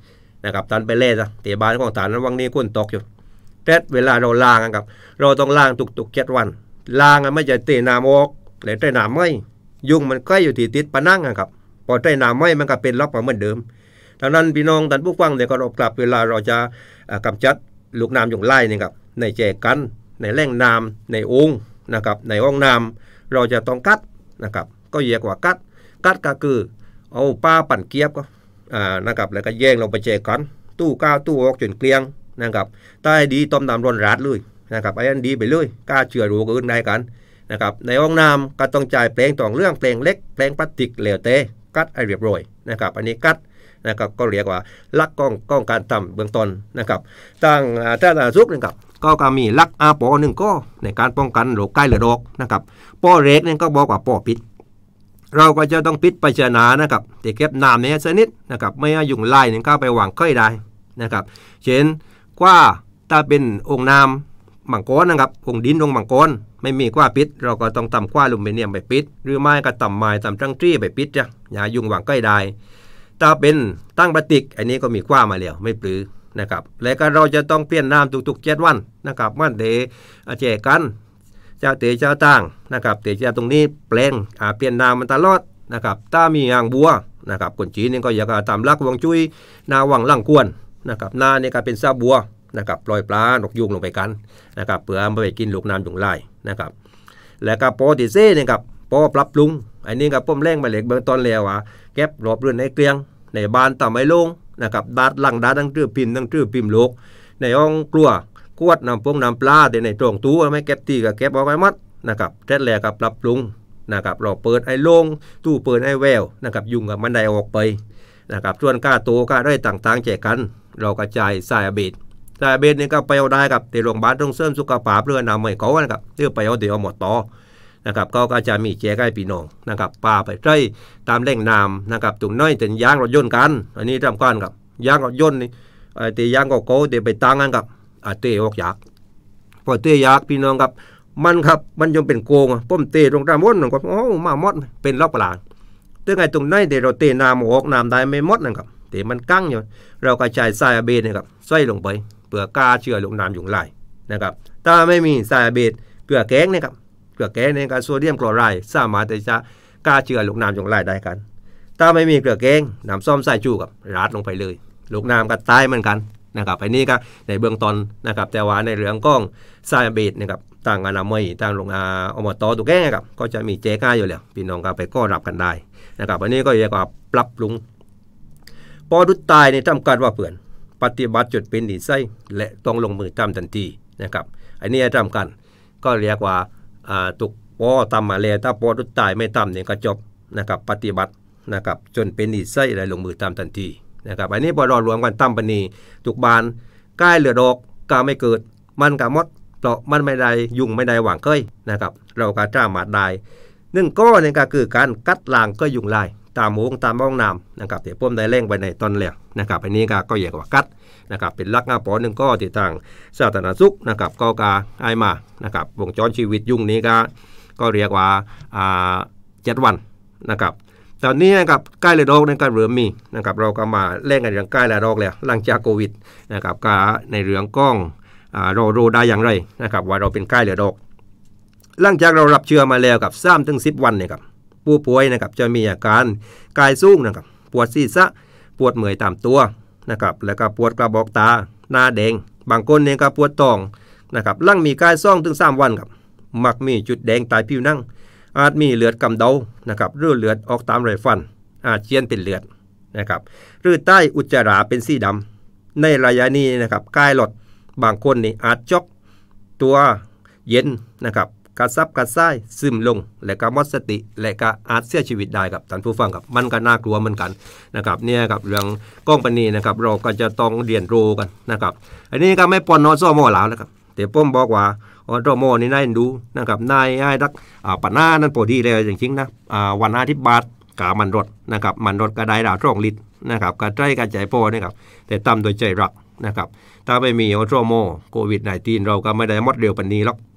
นะครับตันไปเล่ซะเตะบ้านของฐานนั้นวังนี้ก้นตกอยู่แต่เวลาเราล้างครับเราต้องล้างทุกๆเจ็ดวันล้างไม่ใช่เตะน้ำออกหรือเตะน้ำไม่ยุงมันใกล้อยู่ที่ติดปะนั่งครับพอเตะน้ำไม่มันก็เป็นล็อกเหมือนเดิมดังนั้นพี่น้องท่านผู้ฟังเดี๋ยวก็เรากลับเวลาเราจะกำจัดลูกน้ำยุงไล่นี่ครับในแจกันในแหล่งน้ำในองค์นะครับในห้องน้ำเราจะต้องกัดนะครับก็เรียกว่ากัดกัดก็คือเอาป้าปั่นเกียบก็อ่านะครับแล้วก็แย่งลงไปแจกันตู้ก้าวตู้ออกจนเกลี้ยงนะครับใต้ดีต้มน้ำร้อนราดเลยนะครับไอ้อันดีไปเลยกล้าเชื่อรู้กันอื่นได้กันนะครับในห้องน้ำก็ต้องจ่ายแปลงต่อเรื่องแปลงเล็กแปลงพลาสติกเหลวเตะกัดไอเรียบร้อยนะครับอันนี้กัดนะครับก็เรียกว่าลักก้องก้องการต่ำเบื้องต้นนะครับตั้งท่าทางสุกนะครับก็ก็มีลักอาปอหนึ่งก็ในการป้องกันโรคไข้เลือดออกนะครับปอเล็กนี่ก็บอกว่าปอปิดเราก็จะต้องปิดไปเจนานะครับแต่เก็บน้ำในชนิดนะครับไม่ให้ยุงไล่นี่ก็ไปวางไข่ได้นะครับเช่นกว่าถ้าเป็นองค์น้ำมังกรนะครับองค์ดินองค์มังกรไม่มีกว่าปิดเราก็ต้องทำกว่าอลูมิเนียมไปปิดหรือไม่ก็ทำไม้ทำจังจี้ไปปิดจ้ะอย่ายุงวางไข่ได้ถ้าเป็นตั้งพลาสติกอันนี้ก็มีกว่ามาแล้วไม่ปลือนะครับแล้วก็เราจะต้องเปลี่ยนน้ำทุกๆเจ็ดวันนะครับมันเดแจกันเจ้าเตะเจ้าต่างนะครับเตะเจ้าตรงนี้แปลงเปลี่ยนน้ำมันตลอดนะครับถ้ามีอ่างบัวนะครับคนจีนนี่ก็อยากจะทำลักวงจุ้ยนาวังล่างกวนนะครับนานี่ก็เป็นซาบัวนะครับปล่อยปลานกยุงลงไปกันนะครับเพื่อมาไปกินลูกน้ำยุงไล่นะครับแล้วก็ปอติเซ่นี่ครับปอปรับปรุงอันนี้ก็ป้มแรงมาเหล็กเบื้องต้นแล้วอ่ะเก็บรอบเรือนในเกลียงในบ้านต่ำไม่ลงนะครับดัดหลังดัดตั้งตื้อพิมพ์ตั้งตื้อพิมพ์โลกในห้องครัวกวดน้ำปงน้ำปลาแต่ในตรงตู้ไม่เก็บตีก็เก็บเอาไว้มัดนะครับเสร็จแล้วก็ปรับปรุงนะครับเราเปิดไอ้โล่งตู้เปิดไอ้แววนะครับยุงกับมันได้ออกไปนะครับส่วนก้าโตก้าได้ต่างๆแจกกันเรากระจายสายเบดสายเบดนี่ก็ไปเอาได้กับที่โรงพยาบาลต้องเสริมสุขภาพเรื่องน้ำไม่เขานะครับเรื่องไปเอาเดี๋ยวหมดต่อนะครับก็ก็จะมีแจกให้พี่น้องนะครับปลาไปใช้ตามแหล่งน้ำนะครับตรงน้อยแต่ยางรถยนต์กันอันนี้ทำกันกับยางรถยนต์นี่ตียางก็โก้ตีไปตั้งกันกับเตะออกยากพอเตะยากพี่น้องครับมันครับมันยังเป็นโกงป้มเตะตรงตามมดมันก็โอ้มามดเป็นล็อกปลาตึงไงตรงน้อยเดี๋ยวเราเตะน้ำออกน้ำได้ไม่มดนะครับแต่มันกั้งอยู่เราก็ใช้ทรายเบดนะครับใส่ลงไปเพื่อกล้าเชื่อลงน้ำยุงไล่นะครับถ้าไม่มีทรายเบดเกลือแกงนะครับเกลือแกงในการโซเดียมคลอไรด์สามารถจะกล้าเชื่อลูกน้ำยุงไล่ได้กันถ้าไม่มีเกลือแกงน้ำส้มสายชูกับราดลงไปเลยลูกน้ำก็ตายเหมือนกันนะครับอันนี้ก็ในเบื้องต้นนะครับแต่ว่าในเรื่องก้องทรายเบดนะครับต่างอนามัยต่างโรงงานอบตตุกแก่ครับก็จะมีแจกง่ายอยู่แล้วพี่น้องก็ไปก็รับกันได้นะครับอันนี้ก็เรียกว่าปรับปรุงพอดุดตายในทำการว่าเปื่อนปฏิบัติจุดเป็นดีไซน์และต้องลงมือทำทันทีนะครับอันนี้ทำกันก็เรียกว่าตุกพอทำมาแล้วถ้าพอดุดตายไม่ทำเนี่ยก็จบนะครับปฏิบัตินะครับจนเป็นดีไซน์และลงมือทำทันทีนะครับอันนี้พอเรารวมกันตั้มปณีทุกบานใกล้เหลือดอกก็ไม่เกิดมันก็มดเพราะมันไม่ได้ยุงไม่ได้หวังเคยนะครับเราก็จ้ามาได้หนึ่งก้อนี่ก็คือการกัดล้างก็ยุงลายตามหมูตามห้องน้ำนะครับเดี๋ยวพ่มได้เร่งไปในตอนแล้วนะครับอันนี้ก็ก็อยากว่ากัดนะครับเป็นลักงาปอหนึ่งก้อที่ทางสาธารณสุขนะครับก็กาไอมานะครับวงจรชีวิตยุงนี้ก็ก็เรียกว่าอ่าเจ็ดวันนะครับตอนนี้นะครับใกล้เลือดออกในการเริ่มมีนะครับเราก็มาเล่นกันเรื่องใกล้เลือดออกแล้วหลังจากโควิดนะครับก็ในเรื่องกล้องเรารู้ได้อย่างไรนะครับว่าเราเป็นใกล้เลือดออกหลังจากเรารับเชื้อมาแล้วกับสามถึงสิบวันเนี่ยครับผู้ป่วยนะครับจะมีอาการกายสูงนะครับปวดศีรษะปวดเมื่อยตามตัวนะครับแล้วก็ปวดกระบอกตาหน้าแดงบางคนเนี่ยก็ปวดท้องนะครับหลังมีกายซ่องถึงสามวันครับมักมีจุดแดงตายผิวหนังอาจมีเลือดกำเดานะครับหรือเลือดออกตามไรฟันอาจเจียนเป็นเลือดนะครับหรือใต้อุจจาระเป็นสีดำในระยะนี้นะครับกายหลดบางคนนี่อาจจอกตัวเย็นนะครับกระซับกระซ่ายซึมลงและก็หมดสติและก็อาจเสียชีวิตได้ครับท่านผู้ฟังครับมันก็น่ากลัวเหมือนกันนะครับเนี่ยครับเรื่องกล้องปนีนะครับเราก็จะต้องเรียนรู้กันนะครับอันนี้ก็ไม่ปนนอซ่อมอหลาวนะครับแต่ผมบอกว่าออโตโมนี่นายดูนะครับนายไอ้รักปัญหานั้นพอดีเลยจริงๆนะวันอาทิตย์บาทกามันรถนะครับมันรถก็ได้ดาวสองลิตรนะครับก็ใจกันใจพอนะครับแต่ตามโดยใจรักนะครับถ้าไม่มีออโตโมโควิดสิบเก้า เราก็ไม่ได้มดเร็วปานนี้หรอก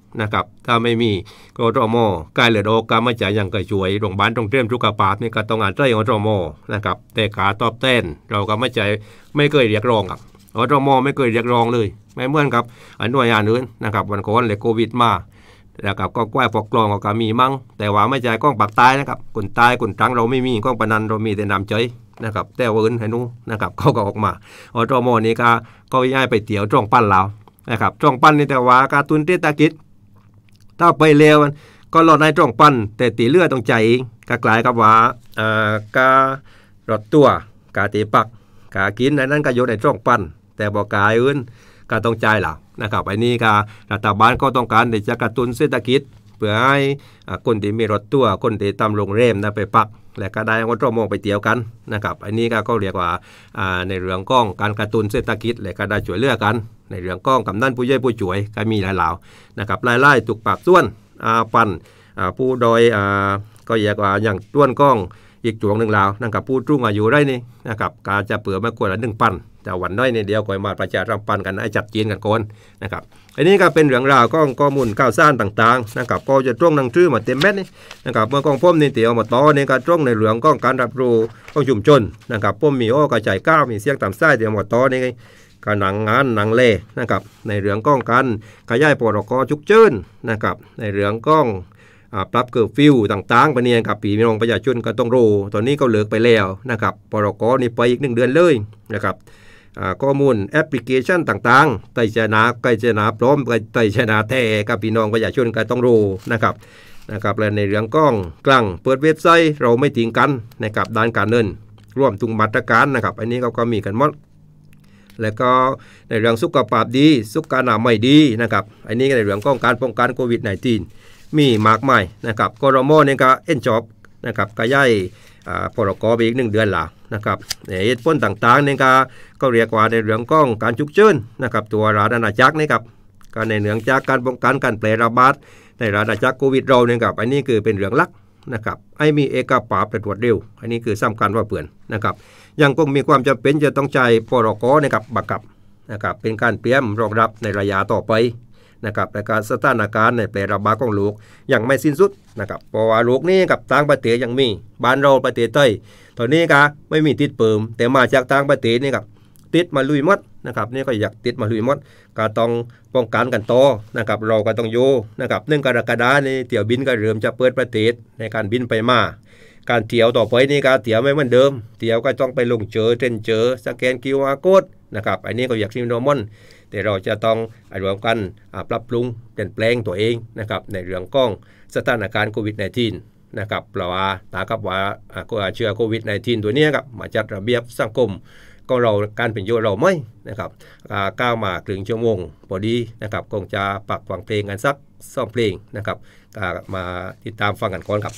นะครับถ้าไม่มีกรมกายเลือดออกก็ไม่จะยังก็ช่วยโรงพยาบาลต้องเตรียมสุขภาพนี่ก็ต้องอาศัยกรมนะครับแต่ขาตอบแทนเราก็ไม่ใจไม่เคยเรียกร้องครับกรมไม่เคยเรียกร้องเลยไม่เหมือนกับหน่วยงานอื่นนะครับวันก่อนเลยโควิดมาแล้วกับก็กล้วยปอกกลองก็มีมั่งแต่ว่าไม่ใจก้องปากตายนะครับคนตายคนตั้งเราไม่มีก้องปนันเรามีแต่น้ำใจนะครับแต่ว่าอื่นให้นู้นะครับเขาก็ออกมาอตมนี่ก็ก็ย้ายไปเตี๋ยวจ้องปั้นเรานะครับจ้องปั้นนี่แต่ว่าการตุนเศรษฐกิจถ้าไปเร็วก็รอในจ้องปั้นแต่ตีเลือดต้องใจเองก็กลายกับว่าอ่าการถตัวกาตีปักกากินในนั้นก็อยู่ในจ้องปั้นแต่บอกกายอื่นก็ต้องใจเรานะครับไอ้นี่ก็รัฐบาลก็ต้องการที่จะกระตุ้นเศรษฐกิจเพื่อให้คนที่มีรถตัวคนที่ทำโรงแรมนะไปปักและก็ได้งดรมองไปเที่ยวกันนะครับอันนี้ก็เขาเรียกว่าในเรื่องก้องการกระตุ้นเศรษฐกิจและก็ได้ช่วยเหลือกันในเรื่องก้องกำนันผู้ใหญ่ผู้ช่วยก็มีหลายเหล่านะครับรายได้ถูกปรับส่วนปันผู้โดยก็เรียกว่าอย่างต้วนก้องอีกจวงหนึ่งเหล่านะครับผู้รุ่งอายุได้นี่นะครับการจะเผื่อมาควรละหนึ่งปันแต่วันน้อยในเดียวก็มาประชาสัมพันธ์กันให้จัดจีนกันก่อนนะครับอันนี้ก็เป็นเรื่องราวก้องข้อมูลข่าวสารต่างๆนะครับก็จะตรงหนังชื่อมาเต็มเม็ดนี่นะครับเมื่อกองพ่มนี่เตี๋ยวมาต่อในการตรงในเรื่องก้องการรับรู้ของชุมชนนะครับพ่มมีโอ้กระจายก้าวมีเสียงต่ำไส้เตี๋ยวมาต่อนี่การหนังงานหนังเล่นะครับในเรื่องก้องการขยายปรกฉุกเฉินนะครับในเรื่องก้องปรับเกิร์ฟิวต่างๆไปเนี่ยกับปีมีรองประชาชนก็ต้องรู้ตอนนี้ก็เลิกไปแล้วนะครับปรกนี่ไปอีกหนึ่งเดือนเลยนะครับข้อมูลแอปพลิเคชันต่างๆไต่ชนะไก่ชนะพร้อมไต่ชนะแท้กับพี่น้องประชาชนก็ต้องรู้นะครับนะครับและในเรื่องกล้องกลางเปิดเว็บไซต์เราไม่ทิ้งกันนะครับด้านการเงินร่วมทุกมาตรการนะครับอันนี้เขาก็มีกันหมดแล้วก็ในเรื่องสุขภาพดีสุขอนามัยดีนะครับอันนี้ในเรื่องของการป้องกันโควิด สิบเก้า มีมากมายนะครับกรมนี่ก็เอ็นจอบนะครับก็ย้ายพรกไปอีกหนึ่งเดือนหลังนะครับเหตุผลต่างๆนี่ก็ก็เรียกว่าในเรื่องของการฉุกเฉินนะครับตัวราชอาณาจักรนี่ครับการในเรื่องจากการป้องกันการแพร่ระบาดในราชอาณาจักรโควิดเราเนี่ยครับอันนี้คือเป็นเรื่องหลักนะครับไอ้มีเอกภาพและรวดเร็วอันนี้คือสำคัญว่าเปลี่ยนนะครับยังคงมีความจำเป็นจะต้องใช้พรกนะครับบังคับนะครับเป็นการเตรียมรองรับในระยะต่อไปนะครับและการสถานการณ์ในแพร่ระบาดของโรคยังไม่สิ้นสุดนะครับเพราะว่าโรคนี้กับต่างประเทศยังมีบ้านเราประเทศไทยตอนนี้ก็ไม่มีติดเปิมแต่มาจากต่างประเทศนี่ครับติดมาลุยมดนะครับนี่ก็อยากติดมาลุยมดก็ต้องป้องกันกันต่อนะครับเราก็ต้องโยนะครับหนึ่งกรกฎาคมนี้เที่ยวบินก็เริ่มจะเปิดประเทศในการบินไปมาการเที่ยวต่อไปนี่การเที่ยวไม่เหมือนเดิมเที่ยวก็ต้องไปลงเจอเทรนเจอสแกน คิว อาร์ Code นะครับอันนี้ก็อยากซิมโนมอนแต่เราจะต้องรวมกันปรับปรุงเปลี่ยนแปลงตัวเองนะครับในเรื่องของสถานการณ์โควิด สิบเก้า นะครับเพราะว่าตากับว่าเชื้อโควิด สิบเก้า ตัวนี้ครับมาจัดระเบียบสังคมก็เราการเป็นอยู่เราไม่นะครับก้าวมาครึ่งชั่วโมงพอดีนะครับคงจะปักฟังเพลงกันสักสองเพลงนะครับมาติดตามฟังกันก่อนครับ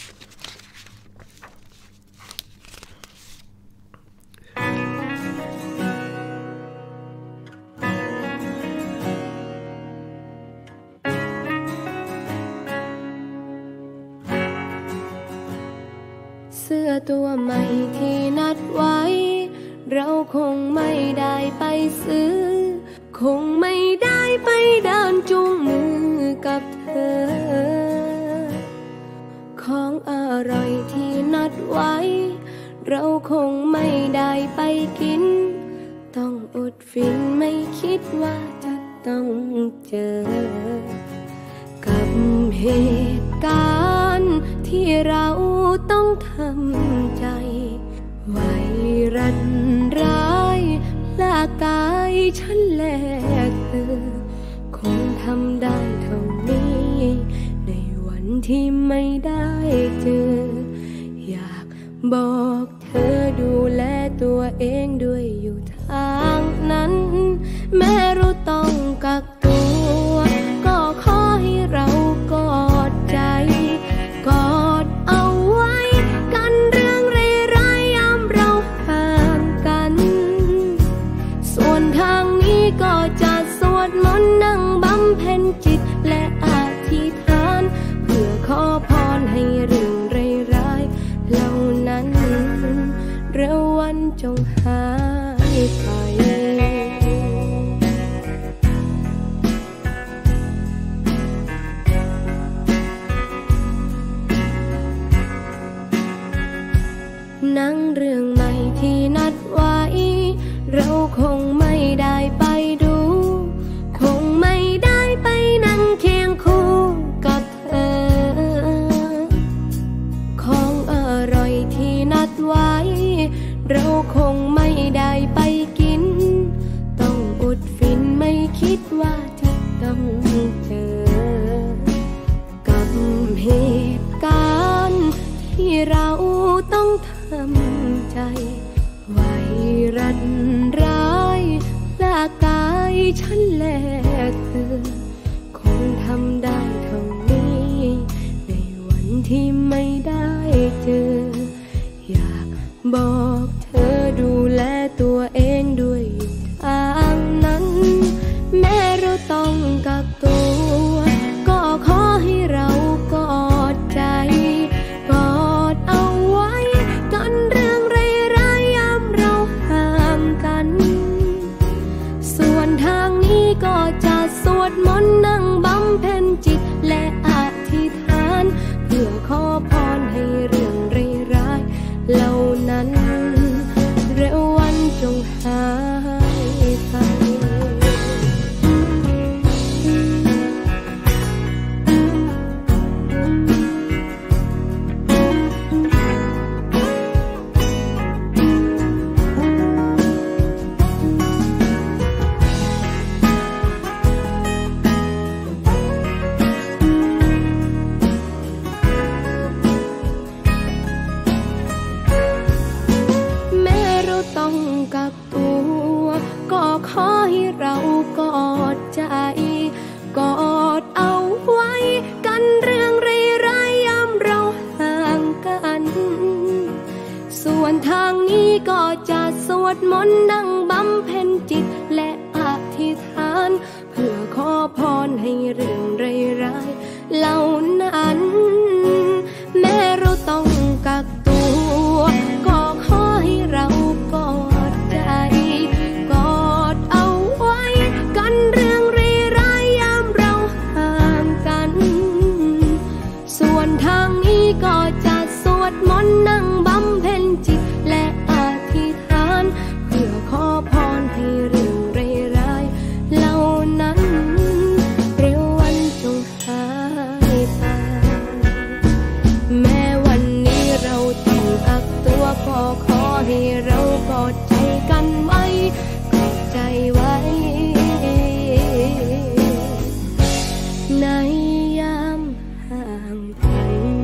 เสื้อตัวใหม่ที่นัดไว้เราคงไม่ได้ไปซื้อคงไม่ได้ไปเดินจูงมือกับเธอของอร่อยที่นัดไว้เราคงไม่ได้ไปกินต้องอดฟินไม่คิดว่าจะต้องเจอกับเหตุการณ์ที่เราต้องทำใจไว้รันร้ายร่างกายฉันแลกเธอคงทำได้เท่านี้ในวันที่ไม่ได้เจออยากบอกเธอดูแลตัวเองด้วยอยู่ทางนั้นแม้เราต้องกักตัวก็ขอให้เรากอดใจกอดเอาไว้กันเรื่องร้ายๆยามเราห่างกันส่วนทางนี้ก็จะสวดมนต์นั่งบำเพ็ญจิตและอธิษฐานเพื่อขอพรให้เรื่องร้ายๆเหล่านั้นเร็ววันจงหายไปหนังเรื่องใหม่ที่นัดไว้เราคงไม่ได้ไปดูคงไม่ได้ไปนั่งเคียงคู่กับเธอของอร่อยที่นัดไว้เราคงไม่ได้ไปกินต้องอดฟินไม่คิดว่าจะต้องเจอกับเหตุการณ์ที่เราต้องทำใจไว้รันร้ายร่างกายฉันและเธอคงทำได้เท่านี้ในวันที่ไม่ได้เจออยากบอกเธอดูแลตัวเองด้วยทางนั้นแม้เราต้องกักตัวก็ขอให้เรากอดใจกอดเอาไว้กันเรื่องร้ายๆยามเราห่างกันส่วนทางนี้ก็จะสวดมนต์นั่งบำเพ็ญจิตและอธิษฐานเพื่อขอพรให้เรื่องร้ายๆเหล่านั้นเร็ววันจงหายไปกักตัวก็ขอให้เรากอดใจกอดเอาไว้กันเรื่องร้ายๆยามเราห่างกันส่วนทางนี้ก็จะสวดมนต์นั่งบำเพ็ญจิตและอธิษฐานเพื่อขอพรให้เรื่องร้ายๆเหล่านั้นแม้เราต้องกักตัวก็ขอให้เรากอดใจกอดเอาไว้กันเรื่องร้ายๆยามเราห่างกันส่วนทางนี้ก็จะสวดมนต์นั่งบำเพ็ญจิตและอธิษฐานเพื่อขอพรให้เรื่องร้ายๆเหล่านั้นเร็ววันจงหายไปแม้วันนี้เราต้องกักตัวก็ขอให้เรากอดใจกันไว้กอดใจไว้ในยามห่างไกล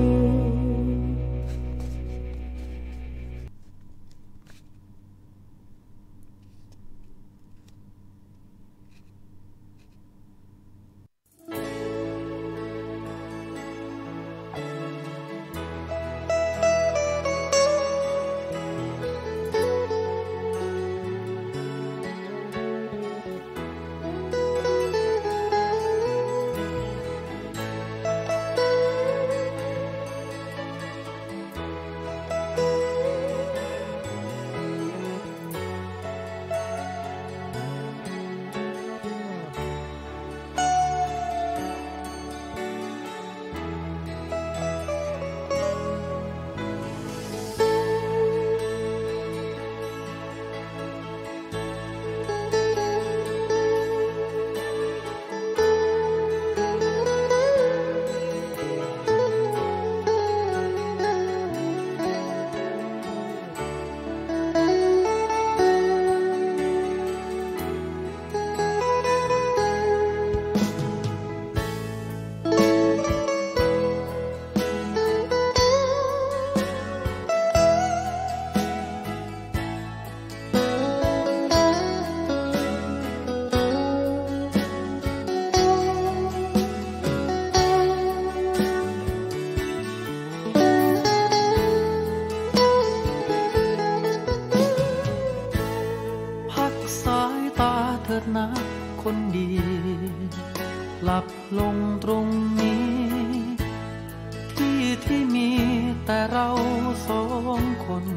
นะคนดีหลับลงตรงนี้ที่ที่มีแต่เราสองคน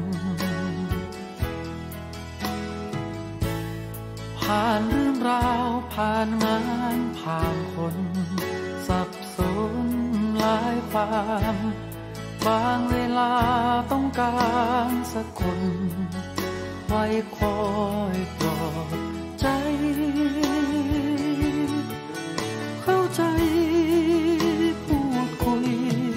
ผ่านเรื่องราวผ่านงานผ่านคนสับสนหลายความบางเวลาต้องการสักคนไว้คอยปลอบใจเข้าใจพูดคุย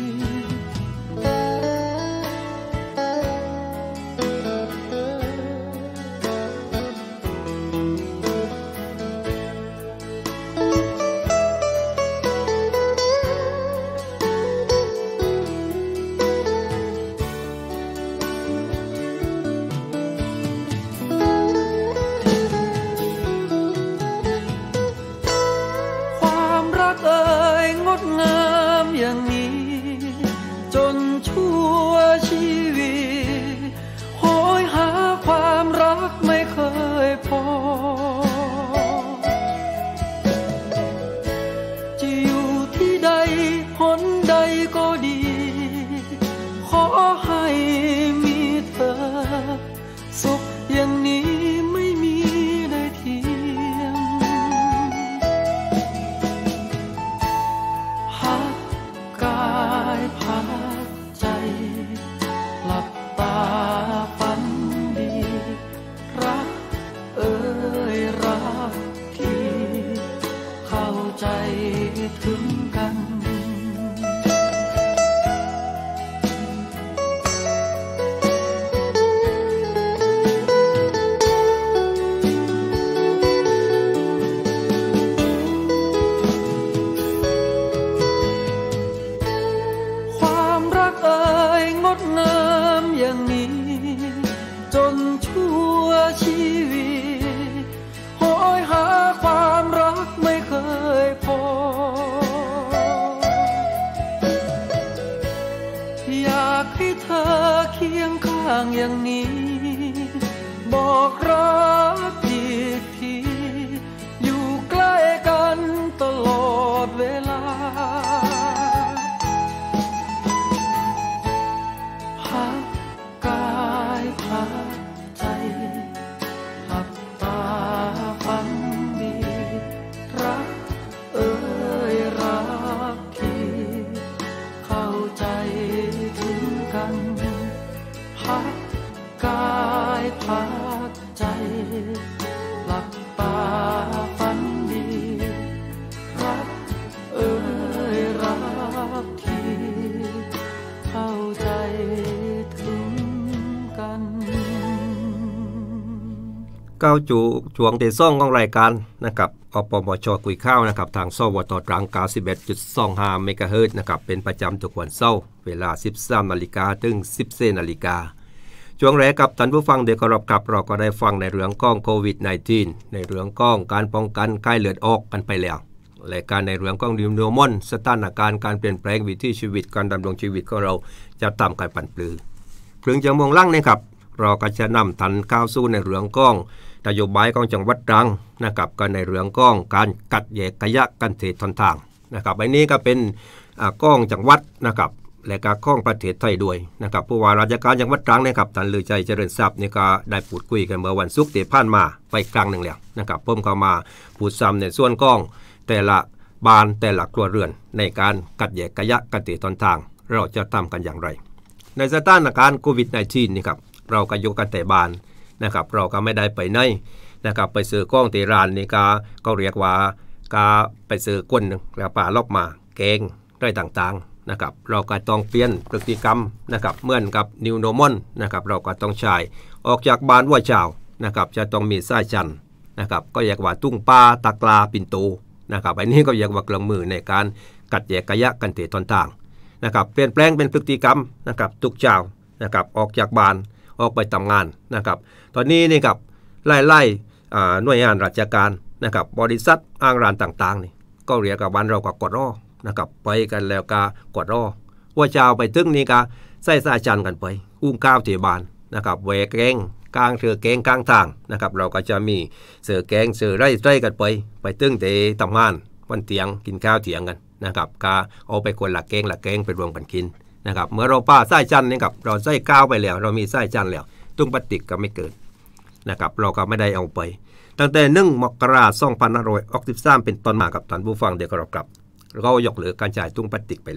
อย่างนี้บอกรักทีทีอยู่ใกล้กันตลอดเวลาพักกายพักใจหลับตาฝันดีรักเอ่ยรักทีเข้าใจถึงกันพักกายพักใจหลับตาฝันดีรักเอ่ยรักทีเข้าใจถึงกันก้าวจูช่วงที่สองของรายการนะครับอปมช.คุยข้าวนะครับทางสวทตรัง เก้าสิบเอ็ดจุดสองห้า เมกะเฮิรตซ์นะครับเป็นประจำทุกวันเสาร์เวลา สิบสามนาฬิกา ถึง สิบสี่นาฬิกาช่วงแรกกับท่านผู้ฟังเด็กกรอบกับเราก็ได้ฟังในเรื่องของโควิด สิบเก้า ในเรื่องของการป้องกันไข้เลือดออกกันไปแล้วและการในเรื่องของดิมโนมอนสถานการณ์การเปลี่ยนแปลงวิถีชีวิตการดำรงชีวิตของเราจะตามกันปั่นปลือครึ่งชั่วโมงหลังนี้ครับเราก็จะนำทันก้าวสู่ในเรื่องของนโยบายของจังหวัดตรังนะครับก็ในเรื่องของการกัดแยกขยะกันเททนทางนะครับอันนี้ก็เป็นกล้องจังหวัดนะครับและการข้องประเทศไทยด้วยนะครับผู้ว่าราชการจังหวัดตรังนะครับท่านลือใจเจริญทรัพย์นี่ก็ได้พูดคุยกันเมื่อวันศุกร์ที่ผ่านมาไปครั้งหนึ่งแล้วนะครับเพิ่มเข้ามาพูดซ้ำในส่วนกล้องแต่ละบ้านแต่ละครัวเรือนในการกัดแยกขยะกันเททนทางเราจะทำกันอย่างไรในสถานการณ์โควิด สิบเก้า นี่ครับเราก็อยู่กันแต่บ้านนะครับเราก็ไม่ได้ไปไหนนะครับไปซื้อกล้องที่ร้านนี่ก็ก็เรียกว่าก็ไปซื้อก้นแล้วป่าลอกมาแกงได้ต่างๆนะครับเราก็ต้องเปลี่ยนพฤติกรรมนะครับเหมือนกับ New Normal นะครับเราก็ต้องใช้ออกจากบ้านว่าเช้านะครับจะต้องมีสายจันนะครับก็เรียกว่าตุ้งปลาตะกลาปิ่นโตนะครับอันนี้ก็เรียกว่าเครื่องมือในการกัดแยกขยะกันเททนทางนะครับเปลี่ยนแปลงเป็นพฤติกรรมนะครับทุกเช้านะครับออกจากบ้านออกไปทำงานนะครับตอนนี้นี่ครับไล่ๆหน่วยงานราชการนะครับบริษัทอ้างร้านต่างๆนี่ก็เรียกกับบ้านเราก็กดรอนะครับไปกันแล้วก็กดรอว่าเช้าไปถึงนี่ก็ใส่สายจันกันไปอุ้งข้าวที่บ้านนะครับแหวกแกงกลางเถือแกงกลางทางนะครับเราก็จะมีเสือแกงเสือไร่ไร่กันไปไปตึ้งเตะทำงานวันเตียงกินข้าวเถียงกันนะครับก็เอาไปคนละแกงละแกงไปรวมกันกินนะครับเมื่อเราป้าไส้จันนี่ครับเราใส่ข้าวไปแล้วเรามีไส้จันแล้วตุ้งพลาสติกก็ไม่เกินนะครับเราก็ไม่ได้เอาไปตั้งแต่หนึ่งมกราคมสองพันห้าร้อยหกสิบสามเป็นต้นมากับท่านผู้ฟังเด็กเรากลับเราก็ยกเลิกการจ่ายตุ้งพลาสติกไปแล้ว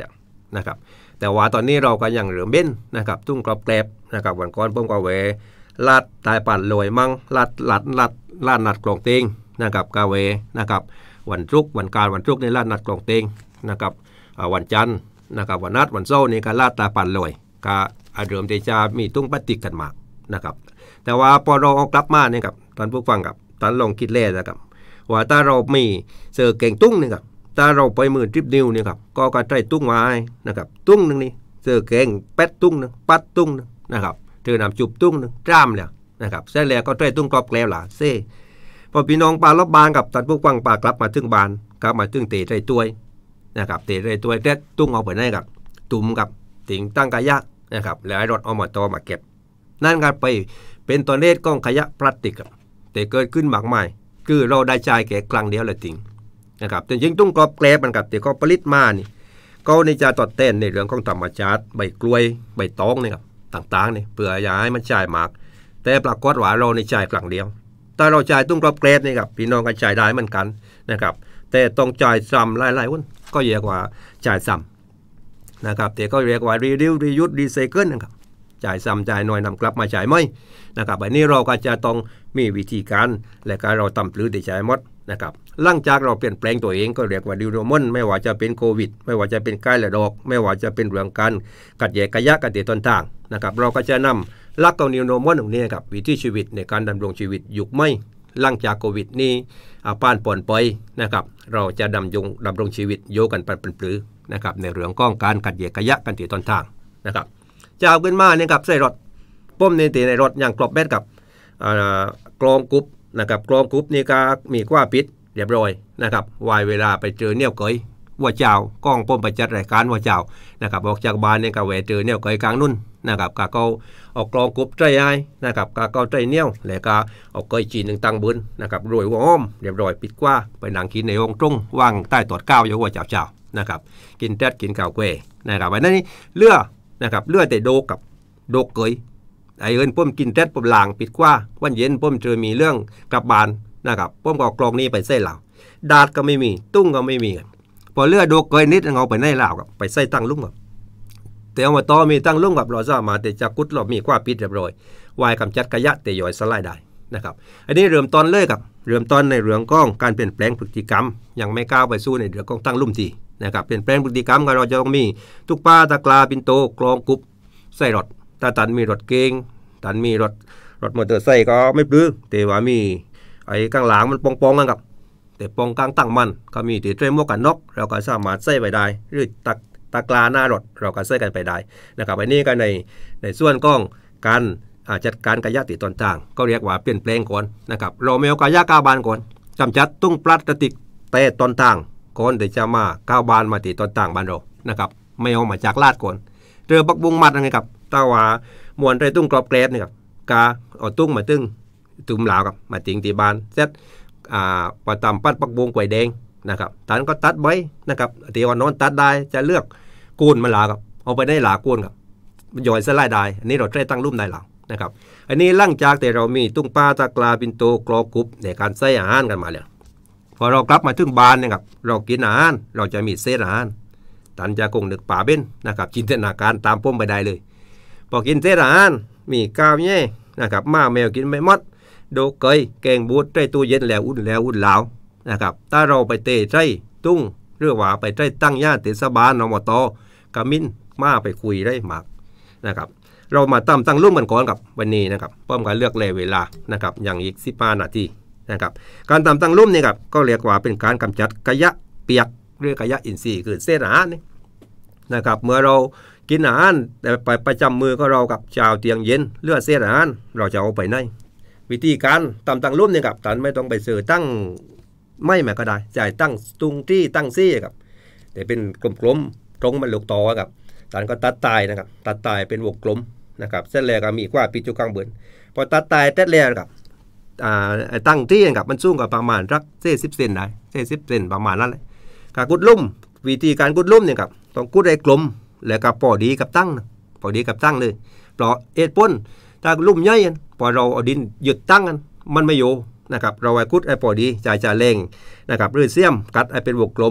นะครับแต่ว่าตอนนี้เราก็ยังเหลือเบ้นนะครับตุ้งกรอบแกลบนะครับวันก่อนผมก็เวลาดตายปั่นลอยมั่งลาดลาดลาดลาดนัดกลองเตงนะครับกาเวนะครับวันทุกวันการวันทุกในลาดนัดกลองเตงนะครับวันจันทร์นะครับวันนัดวันเสาร์นี่ก็ลาดตายปั่นลอยก็อาเดิมที่จะมีตุ้งปฏิกกันมากนะครับแต่ว่าพอเราเอากลับมาเนี่ยครับท่านผู้ฟังครับท่านลองคิดเล่นนะครับว่าถ้าเรามีเสือเก่งตุ้งนี่ครับถ้าเราไปมือทริปนิวนี่ครับก็กระไตตุ้งไม้นะครับตุ้งหนึ่งนี่เสือเก่งแป๊ดตุ้งนึงปัดตุ้งนึงนะครับเธอนำจุบตุ้งนึงจ้ามแล้วนะครับเส้นแล้วก็ไตตุ้งกรอบแกลวหล่ะเซ่พอพี่น้องปลารอบบานกับท่านผู้ฟังปลากลับมาถึงบานกลับมาถึงเตะไตตัวนะครับเตะไตตัวแต๊ดตุ้งเอาไปได้กับตุ่มกับติ่งตั้งกะยะนะครับแล้วรถเอามาต่อมาเก็บนั่นกันไปเป็นตัวเลขกล้องขยะพลาสติกแต่เกิดขึ้นมากมายคือเราได้จ่ายแค่ครั้งเดียวเลยจริงนะครับแต่จริงตุ้งกรอบแกลบมันกับแต่ก็ผลิตมานี่ก็ในจะตอดเต้นในเรื่องของธรรมชาติใบกล้วยใบตองนี่ครับต่างๆนี่เพื่ออย่าให้มันจ่ายมากแต่ปรากฏว่าเราในจ่ายครั้งเดียวถ้าเราจ่ายตุ้งกรอบแกลบนี่ครับพี่น้องก็จ่ายได้เหมือนกันนะครับแต่ต้องจ่ายซ้ำหลายๆวันก็เรียกว่าจ่ายซ้ำนะครับแต่ก็เรียกว่ารีดิวรียูสรีไซเคิลนะครับจ่ายซ้ำจ่ายหน่อยนำกลับมาจ่ายไม่นะครับอันนี้เราก็จะต้องมีวิธีการและการเราทำปลื้มได้จ่ายหมดนะครับหลังจากเราเปลี่ยนแปลงตัวเองก็เรียกว่าดิวโนมอนไม่ว่าจะเป็นโควิดไม่ว่าจะเป็นไข้และดอกไม่ว่าจะเป็นเรื่องการกัดแยกกระยะกัดเดต้นทางนะครับเราก็จะนำหลักของดิวโนมอนตรงนี้ครับวิถีชีวิตในการดำรงชีวิตยุคใหม่หลังจากโควิดนี้ผ่านพ้นไปนะครับเราจะดำรงดำรงชีวิตโยกันเป็นปลื้มนะครับในเรื่องของการกัดแยกกระยะกัดเดต้นทางนะครับจะเอาขึ้นมาเนี่ยครับใส่รถป้มในตีในรถอย่างกรอบแบดกับกรองกรุ๊ปนะครับกรองกรุ๊ปนี่ก็มีกว่าปิดเรียบร้อยนะครับวายเวลาไปเจอเนี่ยเกยว่าเจ้ากล้องป้มไปจัดรายการว่าเจ้านะครับออกจากบ้านเนี่ยก็แหวเจอเนี่ยเกยกลางนุ่นนะครับก็เขาออกกรองกรุ๊ปใจไอ้นะครับก็เขาใจเนี่ยแล้วก็ออกเกยจีนหนึ่งตังบุญนะครับรวยหัวอ้อมเรียบร้อยปิดกว่าไปนั่งกินในห้องตรงว่างใต้ตอดก้าวอยู่ว่าเจ้าเจ้านะครับกินแต๊ดกินข้าวเกยนะครับวันนี้เลือนะครับเลือแต่โดกับโดเกยไอ้เอิญป้มกินแต๊ดป้มลางปิดกว่าวันเย็นป้มเจอมีเรื่องกลับบ้านนะครับป้มก็กรองนี้ไปใส่เหล่าดาดก็ไม่มีตุ้งก็ไม่มีพอเลือโดเกยนิดเอาไปในเหล่ากับไปใส่ตั้งลุ่มกับแต่เอามาต่อมีตั้งลุ่มกับเราสามารถแต่จะกุดเรามีกว่าปิดเรียบร้อยวายกำจัดขยะแต่ย่อยสลายได้นะครับอันนี้เริ่มต้นเลยกับเริ่มต้นในเรื่องของการเปลี่ยนแปลงพฤติกรรมยังไม่ก้าวไปสู้ในเรื่องของตั้งลุ่มทีนะครับเปลี่ยนแปลงพฤติกรรมก็เราจะต้องมีทุกปลาตะกลาปินโตกรองกุบใส่รถถ้าตันมีรถเก๋งตันมีรถรถมอเตอร์ไซค์ก็ไม่ปลื้มแต่ว่ามีไอ้กลางหลังมันปองๆกันกับแต่ปองกลางตั้งมันก็มีติดเทรมวกันน็อกเราก็สามารถใส่ไปได้หรือตะตะกลาหน้ารถเราก็ใส่กันไปได้นะครับอันนี้ก็ในในส่วนของการจัดการขยะติดต้นทางก็เรียกว่าเปลี่ยนแปลงก่อนนะครับเราไม่เอาขยะก้าวบานก่อนกำจัดตุ้งพลาสติกแต่ต้นทางก่อนเดี๋ยวจะมาก้าวบานมาติดต้นทางบ้านเรานะครับไม่เอามาจากลาดก่อนเรือบักบุงมัดนะครับตาว่ามวนไรตุ้งกรอบแกลบนี่ครับกาเอาตุ้งมาตึ้งตุ่มเหลากับมาติงตีบานเซตอ่าปะตำปัดปักบุงกวยแดงนะครับตันก็ตัดไว้นะครับตีวันนอนตัดได้จะเลือกกูนมาหลากับเอาไปได้หลากูนกับย่อยสลายได้อันนี้เราใช้ตั้งรุ่มได้หลังนะครับอันนี้หลังจากแต่เรามีตุ้งปลาตะกลาปินโตกรอกุบในการใส่อาหารกันมาแล้วพอเรากลับมาถึงบ้านเนี่ยครับเรากินอาหารเราจะมีเศษอาหารตันจะคงนึกป่าเบ้นนะครับจินตนาการตามป้มไปได้เลยพอกินเศษอาหารมีข้าวแย่นะครับม้าแมวกินไม่หมดโดเกยแกงบูดใส่ตู้เย็นแล้วอุ่นแล้วอุ่นเหลานะครับถ้าเราไปเตะใส่ตุ้งหรือว่าไปใส่ตั้งย่าเทศบาลนมตกามินมาไปคุยได้มากนะครับเรามาตั้มตั้งรุ่มกันก่อนกับวันนี้นะครับป้อมการเลือกเลยเวลานะครับอย่างอีกสิบห้านาทีนะครับการตั้มตั้งรุ่มนี่ครับก็เรียกว่าเป็นการกำจัดขยะเปียกหรือขยะอินทรีย์คือเศษอาหารนี่นะครับเมื่อเรากินอาหารแต่ไปประจำมือก็เรากับชาวเตียงเย็นเลือดเศษอาหารเราจะเอาไปในวิธีการตำตั้งรุ่มนี่ครับตันไม่ต้องไปเสือตั้งไม่แม้ก็ได้จ่ายตั้งตุงที่ตั้งซี่ครับแต่เป็นกลมๆตรงมันลูกต่อครับตันก็ตัดตายนะครับตัดตายเป็นวงกลมนะครับเส้นแรกก็มีกว่าปิดจุกกลางเบือนพอตัดตายเส้นแรกครับอ่าตั้งที่ครับมันสูงกับประมาณสักเส้นสิบเซนได้เส้นสิบเซนประมาณนั้นเลยการกุดลุ่มวิธีการกุดลุ่มเนี่ยครับต้องกุดให้กลมแล้วก็พอดีกับตั้งพอดีกับตั้งเลยเพราะเอ็ดป้นถ้าลุ่มใหญ่พอเราเอาดินหยุดตั้งกันมันไม่อยู่นะครับเราไอ้กุดไอ้พอดีจ่ายจ่าเล่งนะครับหรือเสี้ยมกัดไอ้เป็นวงกลม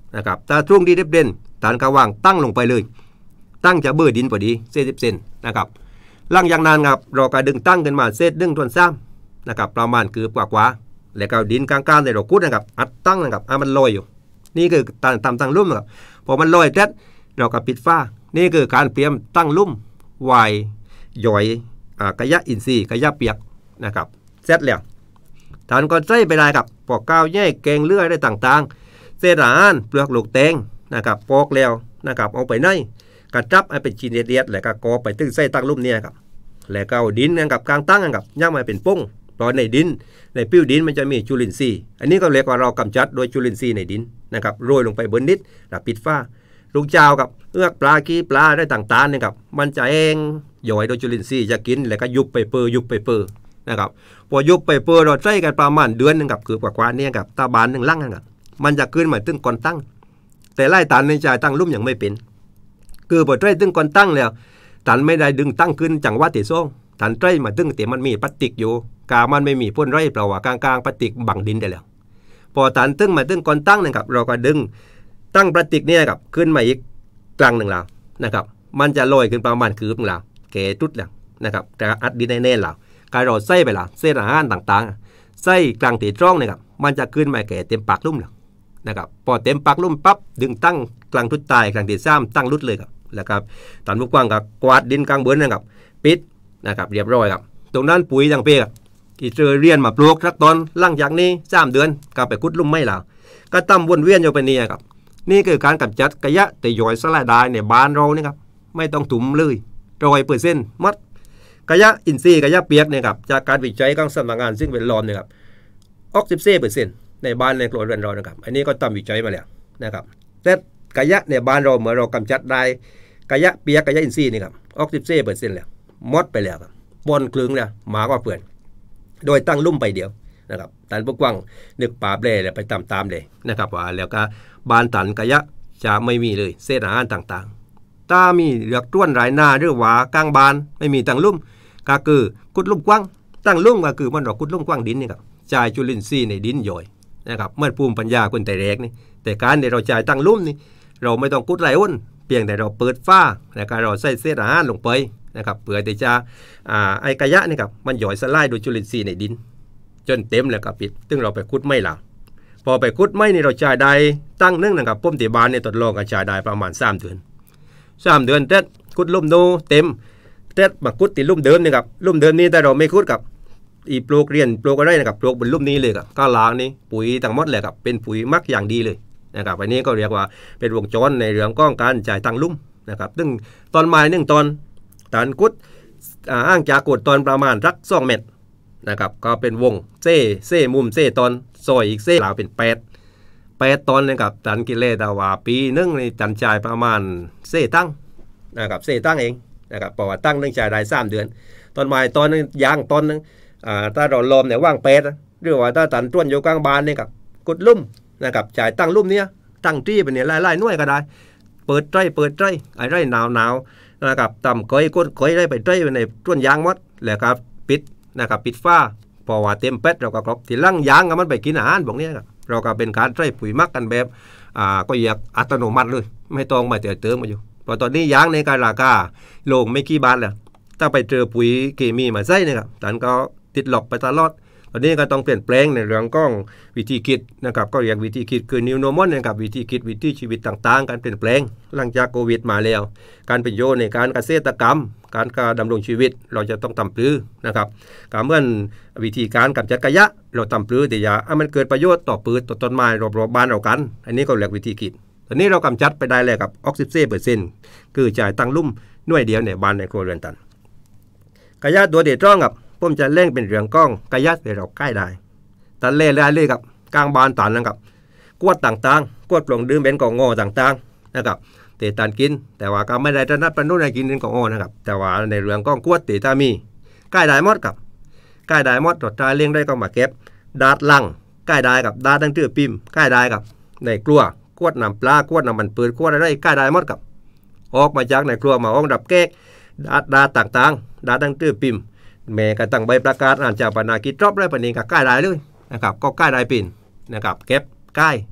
นะครับถ้าช่วงที่เด่นๆฐานกระว่างตั้งลงไปเลยตั้งจะเบื่อดินพอดีเศษสิบเซนนะครับหลังจากนั้นครับเราก็ดึงตั้งขึ้นมาเศษดึงทวนซ้ำนะครับประมาณคือกว่าๆแล้วก็ดินกลางๆในเราคุดนะครับอัดตั้งนะครับให้มันลอยอยู่นี่คือตั้งตามตั้งลุ่มครับพอมันลอยเสร็จเราก็ปิดฝ้านี่คือการเตรียมตั้งลุ่มวายย่อยกระยะอินทรีย์กระยะเปียกนะครับเสร็จแล้วฐานก็ใส่ไปได้ครับปอกกาวแย่แกงเลือดได้ต่างๆเศษอาหารเปลือกลูกแตงนะครับปอกแล้วนะครับเอาไปในกระจับให้เป็นชิ้นเล็กๆแล้วก็กอไปตึ้งใส่ตั้งลุ่มเนี่ยครับแล้วก็ดินกับกลางตั้งกับย่างมาเป็นป้งเพราะในดินในปิ้วดินมันจะมีจุลินทรีย์อันนี้ก็เรียกว่าเรากำจัดโดยจุลินทรีย์ในดินนะครับโรยลงไปบนนิดแล้วปิดฝ้าลูกเจ้ากับเอื้อกปลากี้ปลาได้ต่างๆนะครับมันจะเองย่อยโดยจุลินทรีย์จะกินแล้วก็ยุบไปเปื่อยยุบไปเปื่อยนะครับพอยุบไปเปื่อยเราใช้กันประมาณเดือนนึงกับคือกว่าๆเนี่ยกับตาบานหนึ่งลังนะครับมันจะขึ้นมาตึ้งก่อนตั้งแต่ไล่ตันในใจตั้งลุ่มอย่างไม่เป็นคือพอใช้ตึ้งก่อนตั้งแล้วตันไม่ได้ดึงตั้งขึ้นจังหวะที่ซ่องตันใช้มาตึ้งแต่มันมีพลาสติกอยู่กามันไม่มีพ่นไรเปล่าว่ากลางๆพลาสติกบังดินได้แล้วพอตันตึ้งมาตึ้งก่อนตั้งนะครับเราก็ดึงตั้งพลาสติกเนี่ยครับขึ้นมาอีกกลางหนึ่งแล้วนะครับมันจะลอยขึ้นประมาณคืบหนึ่งแล้วแก่จุดแล้วนะครับแต่อัดดินแน่ๆแล้วการเราใส่ไปแล้วเศษอาหารต่างๆใส่กลางตีร่องนะครับมันจะขึ้นมาแก่เต็มปากลุ่มแล้วนะครับพอเต็มปากลุ่มปั๊บดึงตั้งกลางทุดตายกลางตีซ้ำตั้งรุดเลยครับแล้วครับตันบุกกว้างกับกวาดดินกลางบนนะครับปิดนะครับเรียบร้อยครับตรงนั้นปุ๋ยต่างเปียกที่เจอเรียนมาปลูกสักตอนหลังจากนี้สามเดือนก็ไปคุดลุ่มไม่แล้วก็ตั้มวนเวียนอยู่ไปนี่ครับนี่คือการกำจัดขยะแต่ย่อยสลายได้ในบ้านเรานี่ครับไม่ต้องถุ่มเลยร้อยเปอร์เซ็นต์มัดขยะอินทรีย์ขยะเปียกเนี่ยครับจากการวิจัยของสำนักงานซึ่งเป็นรอมเนี่ยครับออกสิบสี่เปอร์เซ็นต์ในบ้านในครัวเรือนเรานะครับอันนี้ก็ทำวิจัยมาแล้วนะครับแต่ขยะในบ้านเราเมื่อเรากำจัดได้ขยะเปียกขยะอินทรีย์นี่ครับออกสิบสี่เปอร์เซ็นต์แล้วมดไปแล้วครับบอนคลึงแล้วหมากว่าเพื่อนโดยตั้งลุ่มไปเดียวนะครับตันพวกกว้างนึกป่าเปล่เลยไปตามๆเลยนะครับว่าแล้วก็บานตันขยะจะไม่มีเลยเศษอาหารต่างๆถ้ามีเหลือกต้วนรายหน้าหรือว่ากลางบานไม่มีตั้งลุ่มก็คือกุดลุ่มกว้างตั้งลุ่มก็คือมันดอกกุดลุ่มกว้างดินนี่ครับจ่ายจุลินทรีย์ในดินย่อยนะครับเมื่อภูมิปัญญาคนแต่แรกนี่แต่การที่เราจ่ายตั้งลุ่มนี่เราไม่ต้องกุดไหลอ้นเพียงแต่เราเปิดฝ้าแล้วก็เราใส่เศษอาหารลงไปนะครับเพื่อที่จะอ่าไอ้ขยะนี่ครับมันย่อยสลายโดยจุลินทรีย์ในดินจนเต็มแล้วก็ปิดซึ่งเราไปคุดไม่หลังพอไปคุดไม่นี่เราจ่ายได้ตั้งนึ่งนะครับป้มตีบานเนี่ยทดลองกันจ่ายได้ประมาณสามเดือนสามเดือนเต็ดคุดลุ่มโนเต็มเต็ดมาคุดติดลุ่มเดิมนี่ครับลุ่มเดิมนี้แต่เราไม่คุดกับอีปลูกเรียนปลูกอะไรนะครับปลูกบนลุ่มนี้เลยครับก็ล้างนี่ปุ๋ยต่างหมดเลยครับเป็นปุ๋ยมักอย่างดีเลยนะครับอันนี้ก็เรียกว่าเป็นวงจรในเรื่องของการจ่ายตั้งลุ่มนะครับซึ่งตอนไม้หนึ่งตอนตานกุดอ้างจากกดตอนประมาณสักสองเมตรนะครับก็เป็นวงเซ่เซ่มุมเซ่ตอนซอยอีกเซ่หลาเป็นแปดแปดตอนนะครับตันกิเลแต่ว่าปีนึงในจันจ่ายประมาณเซ่ตั้งนะครับเซ่ตั้งเองนะครับเพราะว่าตั้งนึงจ่ายได้สามเดือนตอนไม้ตอนนึงยางตอนนึงอ่าถ้าเราลมเนี่ยว่างแปดหรือว่าถ้าตันต้วนอยู่กลางบานเนี่ยครับกดลุ่มนะครับจ่ายตั้งลุ่มเนี้ยตั้งที่เป็นเนี่ยไล่ๆน้อยก็ได้เปิดใจเปิดใจไอ้ไรหนาวหนาวนะครับต่ำก้อยก้นก้อยได้ไปใจในต้นยางมัดแล้วก็ปิดนะครับปิดฝ้าพอว่าเต็มเป็ดเราก็ครบที่ลั่งยางมันไปกินอาหารพวกนี้ครับเราก็เป็นการใช้ปุ๋ยมักกันแบบอ่าก็อยากอัตโนมัติเลยไม่ต้องมาเติมเติมมาอยู่เพราะตอนนี้ยางในการราคาลงไม่กี่บาทแล้วถ้าไปเจอปุ๋ยเคมีมาใส่เนี่ยครับท่านก็ติดหลอกไปตลอดตอนนี้ก็ต้องเปลี่ยนแปลงในเรื่องของวิธีคิดนะครับก็เรียกวิธีคิดคือ New Normal นะครับวิธีคิดวิธีชีวิตต่างๆการเปลี่ยนแปลงหลังจากโควิดมาแล้วการเป็นโยในการเกษตรกรรมการการดำรงชีวิตเราจะต้องทำปลื้อนะครับการเมื่อวิธีการกำจัดขยะเราทำปลื้อแต่อย่าให้มันเกิดประโยชน์ต่อพืชต่อต้นไม้รอบๆบ้านเรากันอันนี้ก็เรียกวิธีคิดตอนนี้เรากำจัดไปได้แล้วกับออกซิเจนเปอร์เซ็นต์คือจ่ายตั้งลุ่มหน่วยเดียวในบ้านในครัวเรือนตันขยะตัวเด็ดร้องกับผมจะเล่งเป็นเรื่องก้องขยะที่เราใกล้ได้ตันเล่ได้เลยกับกลางบ้านตันนะครับกวดต่างๆกวดกล่องดื่มเป็นกล่องงอต่างๆนะครับเตตันกินแต่ว่าก็ไม่ได้ถนัดปนุษย์ในกินเป็นกล่องงอนะครับแต่ว่าในเรื่องก้องกวดเตตามีใกล้ได้หมดกับใกล้ได้หมดตัวตาเลี้ยงได้ก็มาเก็บดาดลังใกล้ได้กับดาดตั้งชื่อปิมใกล้ได้กับในครัวกวดน้ำปลากวดน้ำมันปืนกวดอะไรใกล้ได้หมดกับออกมาจากในครัวมาห้องดับแก๊กดาดดาต่างๆดาดตั้งชื่อปิมแม่ก็ตั้งใบประกาศอ่านจากปนากิจรอบได้ปนีก็ใกล้ได้เลยนะครับก็ใกล้ได้ปิ่นนะครับเก็บใกล้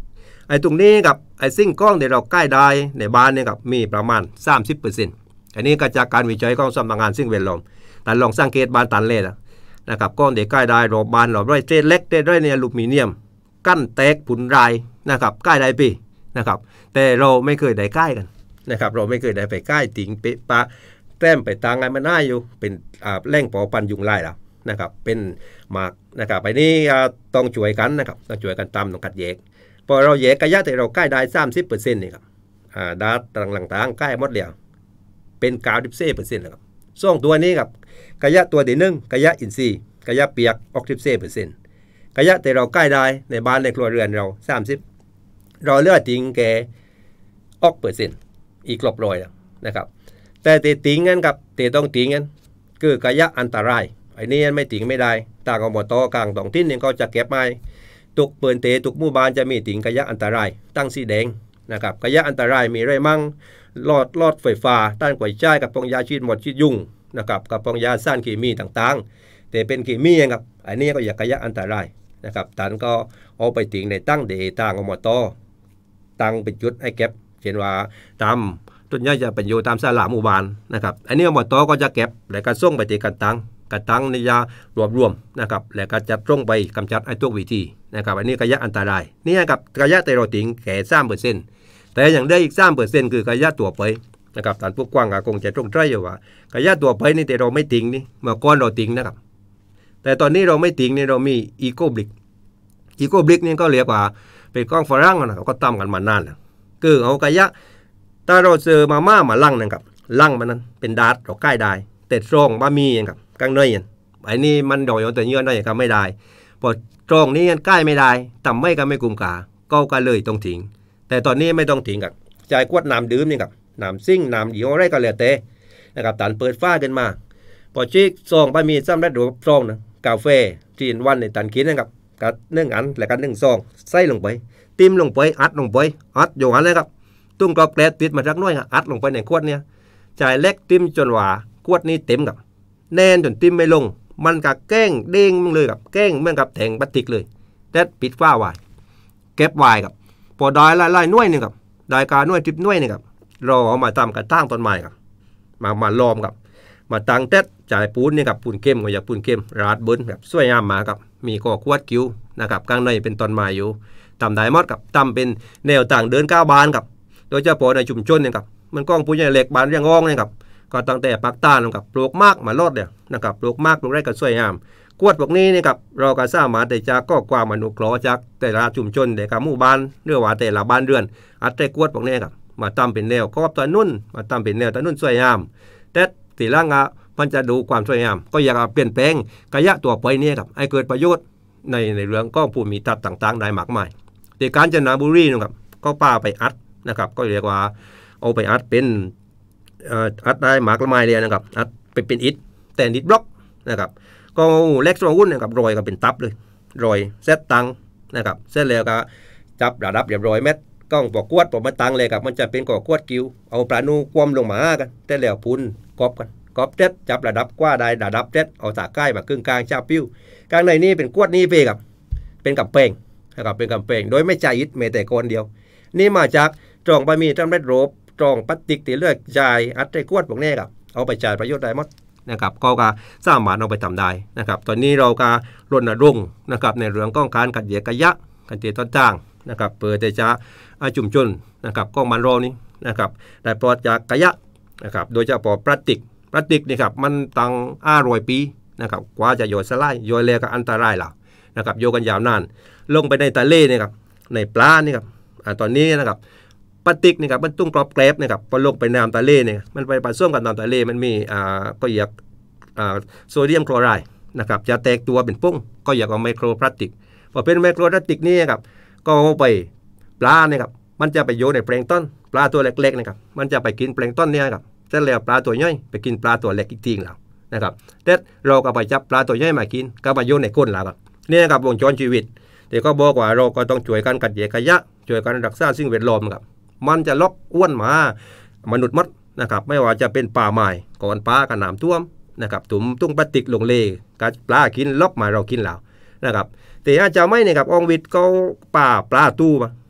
ไอ้ตรงนี้กับไอ้สิ่งก้องที่เราใกล้ได้ในบ้านเนี่ยกับมีประมาณ สามสิบเปอร์เซ็นต์ อันนี้ก็จากการวิจัยของสำนักงานสิ่งแวดล้อมแต่ลองสังเกตบ้านตันเลยนะครับก้อนที่ใกล้ได้รอบบ้านเราด้วยเศษเล็กได้ด้วยเนี่ยอลูมิเนียมกั้นแตกผุนรายนะครับใกล้ได้ปีนะครับแต่เราไม่เคยได้ใกล้กันนะครับเราไม่เคยได้ไปใกล้ติ่งเปะปะแต้มไปตางไงมันน่าอยู่เป็นแหล่งปอปันยุงลายแล้วนะครับเป็นหมากนะครับไปนี่ต้องช่วยกันนะครับต้องช่วยกันตามต้องกัดแยกพอเราแยกกระยะแต่เราใกล้ได้ สามสิบเปอร์เซ็นต์ นี่ครับอ่าดาต่างๆใกล้หมดแล้วเป็น เก้าสิบสี่เปอร์เซ็นต์ นะครับส่งตัวนี้ครับกระยะตัวที่หนึ่งกระยะอินทรีย์กระยะเปียกออกสิบสี่เปอร์เซ็นต์ กระยะแต่เราใกล้ได้ในบ้านในครัวเรือนเราสามสิบเราเลือดทิ้งแกออกเปอร์เซ็นต์อีกลบร้อยนะครับแต่เตทิ้งกันกับเตต้องทิ้งกันคือกระยะอันตรายไอ้นี่ไม่ทิ้งไม่ได้ต่างอบตกลางท้องถิ่นนี่ก็จะเก็บไม้ทุกเปินเตทุกหมู่บ้านจะมีทิ้งกระยะอันตรายตั้งสีแดงนะครับกระยะอันตรายมีไรมั่งหลอดหลอดไฟฟ้าต้านกวยจ้ายกับปองยาชีดหมดชีดยุ่งนะครับกับปองยาสารเคมีต่างๆแต่เป็นเคมีครับอันนี้ก็อยากกระยะอันตรายนะครับท่านก็เอาไปทิ้งในตั้งเดต่างอบตตั้งเป็นจุดให้เก็บเช่นว่าตามต้นใหญ่จะเป็นอยู่ตามศาลาหมู่บ้านนะครับอันนี้อบตก็จะเก็บแล้วก็ส่งไปที่กันตังกันตังนี่จะรวบรวมนะครับแล้วก็จัดส่งไปกำจัดไอ้ตัววิธีนะครับอันนี้กระยะอันตรายนี่กับกระยะแต่เราทิ้งแค่ สามเปอร์เซ็นต์ แต่อย่างได้อีก สามเปอร์เซ็นต์ คือกระยะตัวไปนะครับท่านผู้กว้างก็คงจะตรงใจอยู่ว่ากระยะตัวไปนี่แต่เราไม่ทิ้งนี่เมื่อก่อนเราทิ้งนะครับแต่ตอนนี้เราไม่ทิ้งนี่เรามีอีโคบลิกอีโคบลิกนี่ก็เรียกว่าเป็นกล้องฝรั่งนะครับก็ตั้มกันมานานแล้วคือเอากระยะถ้าเราเจอมาม่ามาลั่งนะครับลั่งมันนั้นเป็นดาดเราใกล้ได้แต่ตรงบะหมี่ครับกลางเนยไอ้นี่มันดอยแต่เยื่อได้ก็ไม่ได้พอตรงนี้ใกล้ไม่ได้ต่ำไม่ก็ไม่กุมกาก็ก็เลยต้องทิ้งแต่ตอนนี้ไม่ต้องทิ้งกับใจกวดน้ำดื่มนี่ครับน้ำซิ่งน้ำเดียวอะไรก็เหลือเตะนะครับตันเปิดฟ้าขึ้นมาพอชิกซองบะหมี่ซ้ำได้ดูซองนะกาแฟจีนวันในตันกินนะครับกับหนึ่งอันแล้วก็หนึ่งซองใส่ลงไปติ้มลงไปอัดลงไปอัดอยู่อันเลยครับตุ้งกรอบแกลติดมาจากน้อยอัดลงไปในขวดเนี่ยใจเล็กติ้มจนว่าขวดนี้เต็มกับแน่นจนติ้มไม่ลงมันกับแก้งเด้งเลยกับแก้งเหมือนกับแทงพลาสติกเลยแต่ปิดฝ้าไว้เก็บไว้กับพอได้ไล่ๆน้อยนึงกับได้การน้อยทิพน้อยนึงกับเราเอามาทำกระตั้งต้นไม้กับมามาล้อมกับมาตั้งเต็ดจ่ายปูนนี่กับปูนเข้มก็อยากปูนเข้มราดเบิ้ลแบบสวยงามมากับมีก่อขวดกิ้วนะครับข้างในเป็นต้นไม้อยู่ทำได้หมดกับทำเป็นแนวต่างเดินก้าวบานกับโดยเฉพาะในชุมชนเนี่ยครับมันกล้องผู้ใหญ่เล็กบานเรียงงองเนี่ยครับก็ตั้งแต่ปักตาลกับปลูกมากมาลอดเนี่ยนะครับปลูกมากปลูกได้ก็สวยงามกวดพวกนี้นี่ครับเราก็สามารถได้จากก็ความอนุเคราะห์จากแต่ละชุมชนแต่ละหมู่บ้านเรื่องว่าแต่ละบ้านเรือนอัดได้กวดพวกนี้ครับมาทำเป็นแนวครอบตัวนุ่นมาทำเป็นแนวตัวนุ่นสวยงามแต่ตีล่างอ่ะมันจะดูความสวยงามก็อยากเปลี่ยนแปลงกระยะตัวไปนี่ครับให้เกิดประโยชน์ในในเรื่องก็ภูมิทัศน์ต่างๆได้มากมายที่กาญจนบุรีนะครับก็ป้าไปอัดนะครับก็เรียกว่าเอาไปอัดเป็นอัดได้หมากละไม้เลยนะครับอัดไปเป็นอิฐแต่อิฐบล็อกนะครับก็เล็กสองวุ้นนะครับรอยก็เป็นตับเลยรอยเซตตังนะครับเสร็จแล้วก็จับระดับเรียบร้อยเม็ดกล้องปอกกวดปอกมาตังเลยครับมันจะเป็นก่อกวดกิ้วเอาปลานูคว่ำลงมากันแต่แล้วพุนกอบกันกอบเจ็ดจับระดับกว่าได้ระดับเจ็ดเอาตาใกล้มาครึ่งกลางชาปิ้วกลางในนี้เป็นกวดนี้เพ่กับเป็นกับแป้งนะครับเป็นกับแป้งโดยไม่ใจอิฐเมแต่คนเดียวนี่มาจากตรองบะหมี่ทำได้โรบตรองพลาสติกที่เลือกจ่ายอัดได้กวดพวกนี้ครับเอาไปจ่ายประโยชน์ได้หมดนะครับก็ก็สามารถเอาไปทำได้นะครับตอนนี้เราก็รณรงค์นะครับในเรื่องของการกัดเหยียกกระยะกันเตียต้นจ้างนะครับเปิดแต่จะจุ่มชนนะครับก็มันรอนี้นะครับได้ปลอดจากกระยะนะครับโดยเฉพาะพลาสติกพลาสติกนี่ครับมันตั้งห้าร้อยปีนะครับกว่าจะโยนสลายโยนเลยก็อันตรายแล้วนะครับโยกันยาวนานลงไปในทะเลนี่ครับในปลานี่ครับตอนนี้นะครับพลาสติกนี่ครับมันตุ้งกรอบแกลบนี่ครับพอลงไปน้ำทะเลเนี่ยมันไปผสมกับน้ำทะเลมันมีอ่าก็อยากอ่าโซเดียมคลอไรด์นะครับจะแตกตัวเป็นปุ้งก็อยากเอาไมโครพลาสติกพอเป็นไมโครพลาสติกนี่ครับก็เอาไปปลาเนี่ยครับมันจะไปโยนในแปลงต้นปลาตัวเล็กๆนะครับมันจะไปกินแปลงต้นเนี่ยครับเสร็จแล้วปลาตัวย่อยไปกินปลาตัวเล็กอีกทีแล้วนะครับแต่เราก็ไปจับปลาตัวย่อยมากินก็มาโยนในก้นแล้วครับนี่ครับวงจรชีวิตแต่ก็บอกว่าเราก็ต้องช่วยกันกัดเหยียกกระยะช่วยกันรักษาสิ่งแวดล้อมครับมันจะล็อกอ้วนมามนุษย์มัดนะครับไม่ว่าจะเป็นป่าไม้ก่อนปลากับน้ำท่วมนะครับถุงตุ้งพลาสติกลงเลกับปลากินล็อกมาเรากินแล้วนะครับแต่อาจจะไม่เนี่ยครับองวิทย์เขาป่าปลาตู้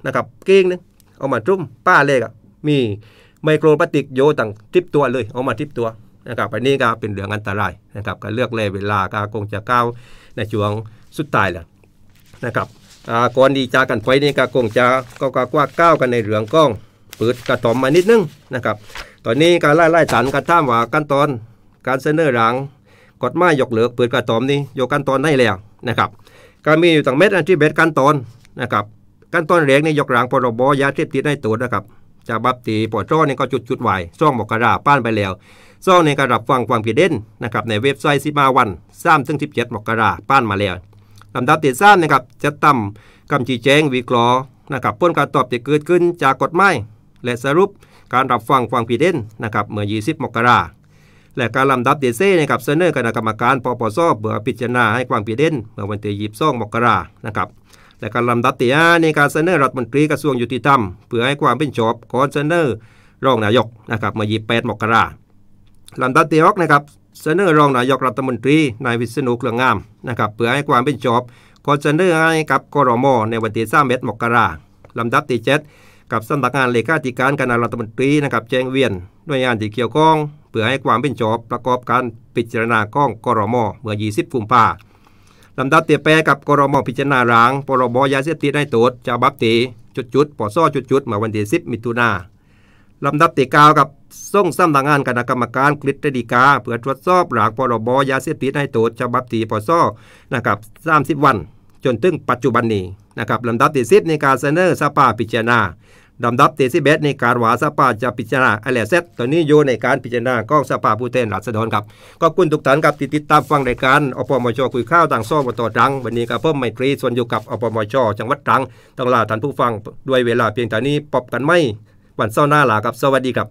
นะครับเก้งนึงเอามาจุ่มป้าเล็กมีไมโครพลาสติกโยตั้งทิปตัวเลยเอามาทิปตัวนะครับอันนี้ก็เป็นเรื่องอันตรายนะครับก็เลือกเลยเวลาก็คงจะก้าวในช่วงสุดท้ายแล้วนะครับก่อนดีจากกันไปนี่ก็คงจะก็กว่าก้าวกันในเรื่องกล้องเปิดกระต่อมมานิดนึงนะครับตอนนี้การไล่ไล่ตันกันท่ามว่าขั้นตอนการเสนอหลังกฎหมายยกเลิกเปิดกระต่อมนี่ยกขั้นตอนได้แล้วนะครับก็มีอยู่ตั้งเม็ดอันที่เบ็ดขั้นตอนนะครับขั้นตอนแรกนี่ยกหลังพรบยาเสพติดให้ตรวจนะครับจากบับตีปอดจ้อนี่ก็จุดจุดไหวซ่องบอกกระดาป้านไปแล้วซ่องในการรับฟังความผิดเด่นนะครับในเว็บไซต์สิบมาวันสามถึงสิบเจ็ดบอกกระดาป้านมาแล้วลำดับที่สามนะครับจะตั้มคำชี้แจงวิเคราะห์นะครับผลการตอบที่เกิดขึ้นจากกฎหมายและสรุปการรับฟังความผิดเด่นนะครับเมื่อยี่สิบมกราและการลำดับที่สี่นะครับเสนอคณะกรรมการปปสเพื่อพิจารณาให้ความผิดเด่นเมื่อวันที่ยี่สิบสองมกรานะครับและการลำดับที่ห้าในการเสนอรัฐมนตรีกระทรวงยุติธรรมเพื่อให้ความเป็นชอบก่อนเสนอรองนายกนะครับเมื่อยี่สิบแปดมกราลำดับที่หกนะครับเสนอรองนายกรัฐมนตรีนายวิษณุเครืองามนะครับเพื่อให้ความเป็นชอบก่อนเสนอให้กับครม.ในวันที่สามสิบเอ็ดมกราลำดับที่เจ็ดกับสำนักงานเลขาธิการคณะรัฐมนตรีนะครับแจ้งเวียนหน่วยงานที่เกี่ยวข้องเพื่อให้ความเป็นชอบประกอบการพิจารณาของครม.เมื่อยี่สิบกุมภาพันธ์ลำดับที่แปดกับครม.พิจารณาร่างพรบยาเสพติดให้โทษฉบับที่จุดๆปสจุดๆเมื่อวันที่สิบมิถุนายนลำดับที่เก้ากับส่งสำนักงานคณะกรรมการกฤษฎีกาเพื่อตรวจสอบร่างพรบยาเสพติดให้โทษฉบับที่ปสนะครับสามสิบวันจนถึงปัจจุบันนี้นะครับลำดับที่สิบในการเสนอสภาพิจารณาลำดับที่สิบเอ็ดในการว่าสภาจะพิจารณาอะไรเสร็จตอนนี้อยู่ในการพิจารณาของสภาผู้แทนราษฎรครับขอบคุณทุกท่านครับที่ติดตามฟังรายการอปมชคุยข้าวต่างซ้อวตตรังวันนี้กับเพิ่มไมตรีส่วนอยู่กับอปมชจังหวัดตรังต้องลาท่านผู้ฟังด้วยเวลาเพียงเท่านี้พบกันไม่วันเสาร์หน้าลาครับสวัสดีครับ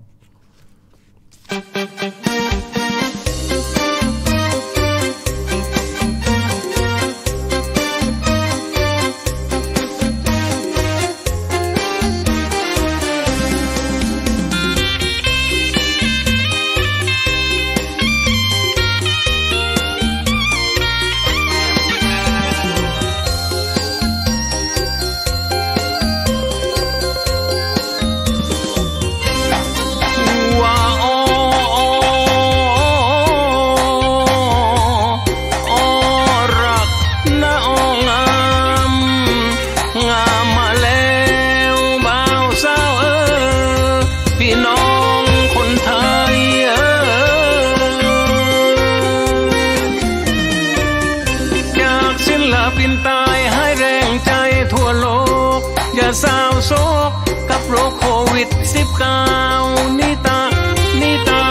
สาวโศกกับโรคโควิดสิบเก้านิตานิตา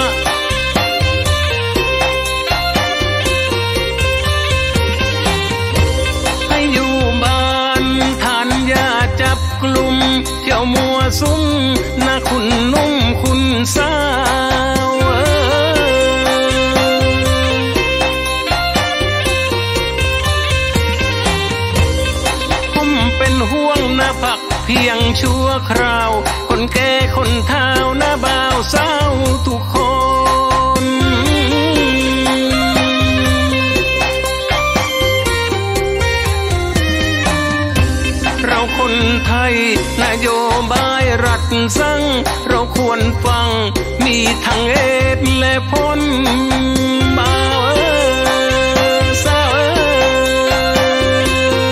ให้อยู่บ้านทานยาจับกลุ่มเที่ยวมัวซุ่มนะคุณนุ่มคุณสาวผมเป็นห่วงนะพักเพียงชั่วคราวคนแก่คนเฒ่าหน้าบ่าวสาวทุกคนเราคนไทยนโยบายรัฐสั่งเราควรฟังมีทั้งเอดและพ้นบ่าวเอ้ยสาวเอ้ย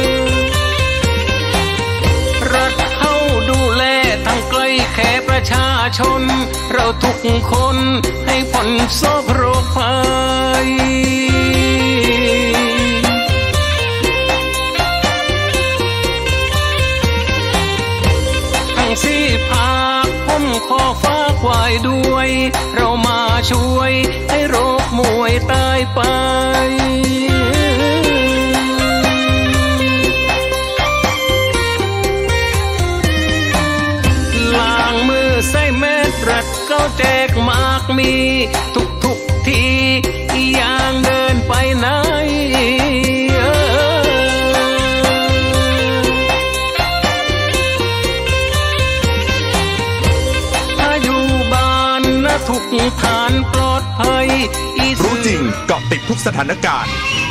รัฐเข้าดูแลทั้งใกล้แค่ประชาชนเราทุกคนให้พ้นโศกโรคภัยสี่ภาคผมขอฝากไว้ด้วยเรามาช่วยให้โรคมวยตายไปล้างมือใส่แมสรัดก็แจกมากมีทุกทุกทีอย่างเดินไปไหนทุกฐานปลอดภัยรู้จริงเกาะติดทุกสถานการณ์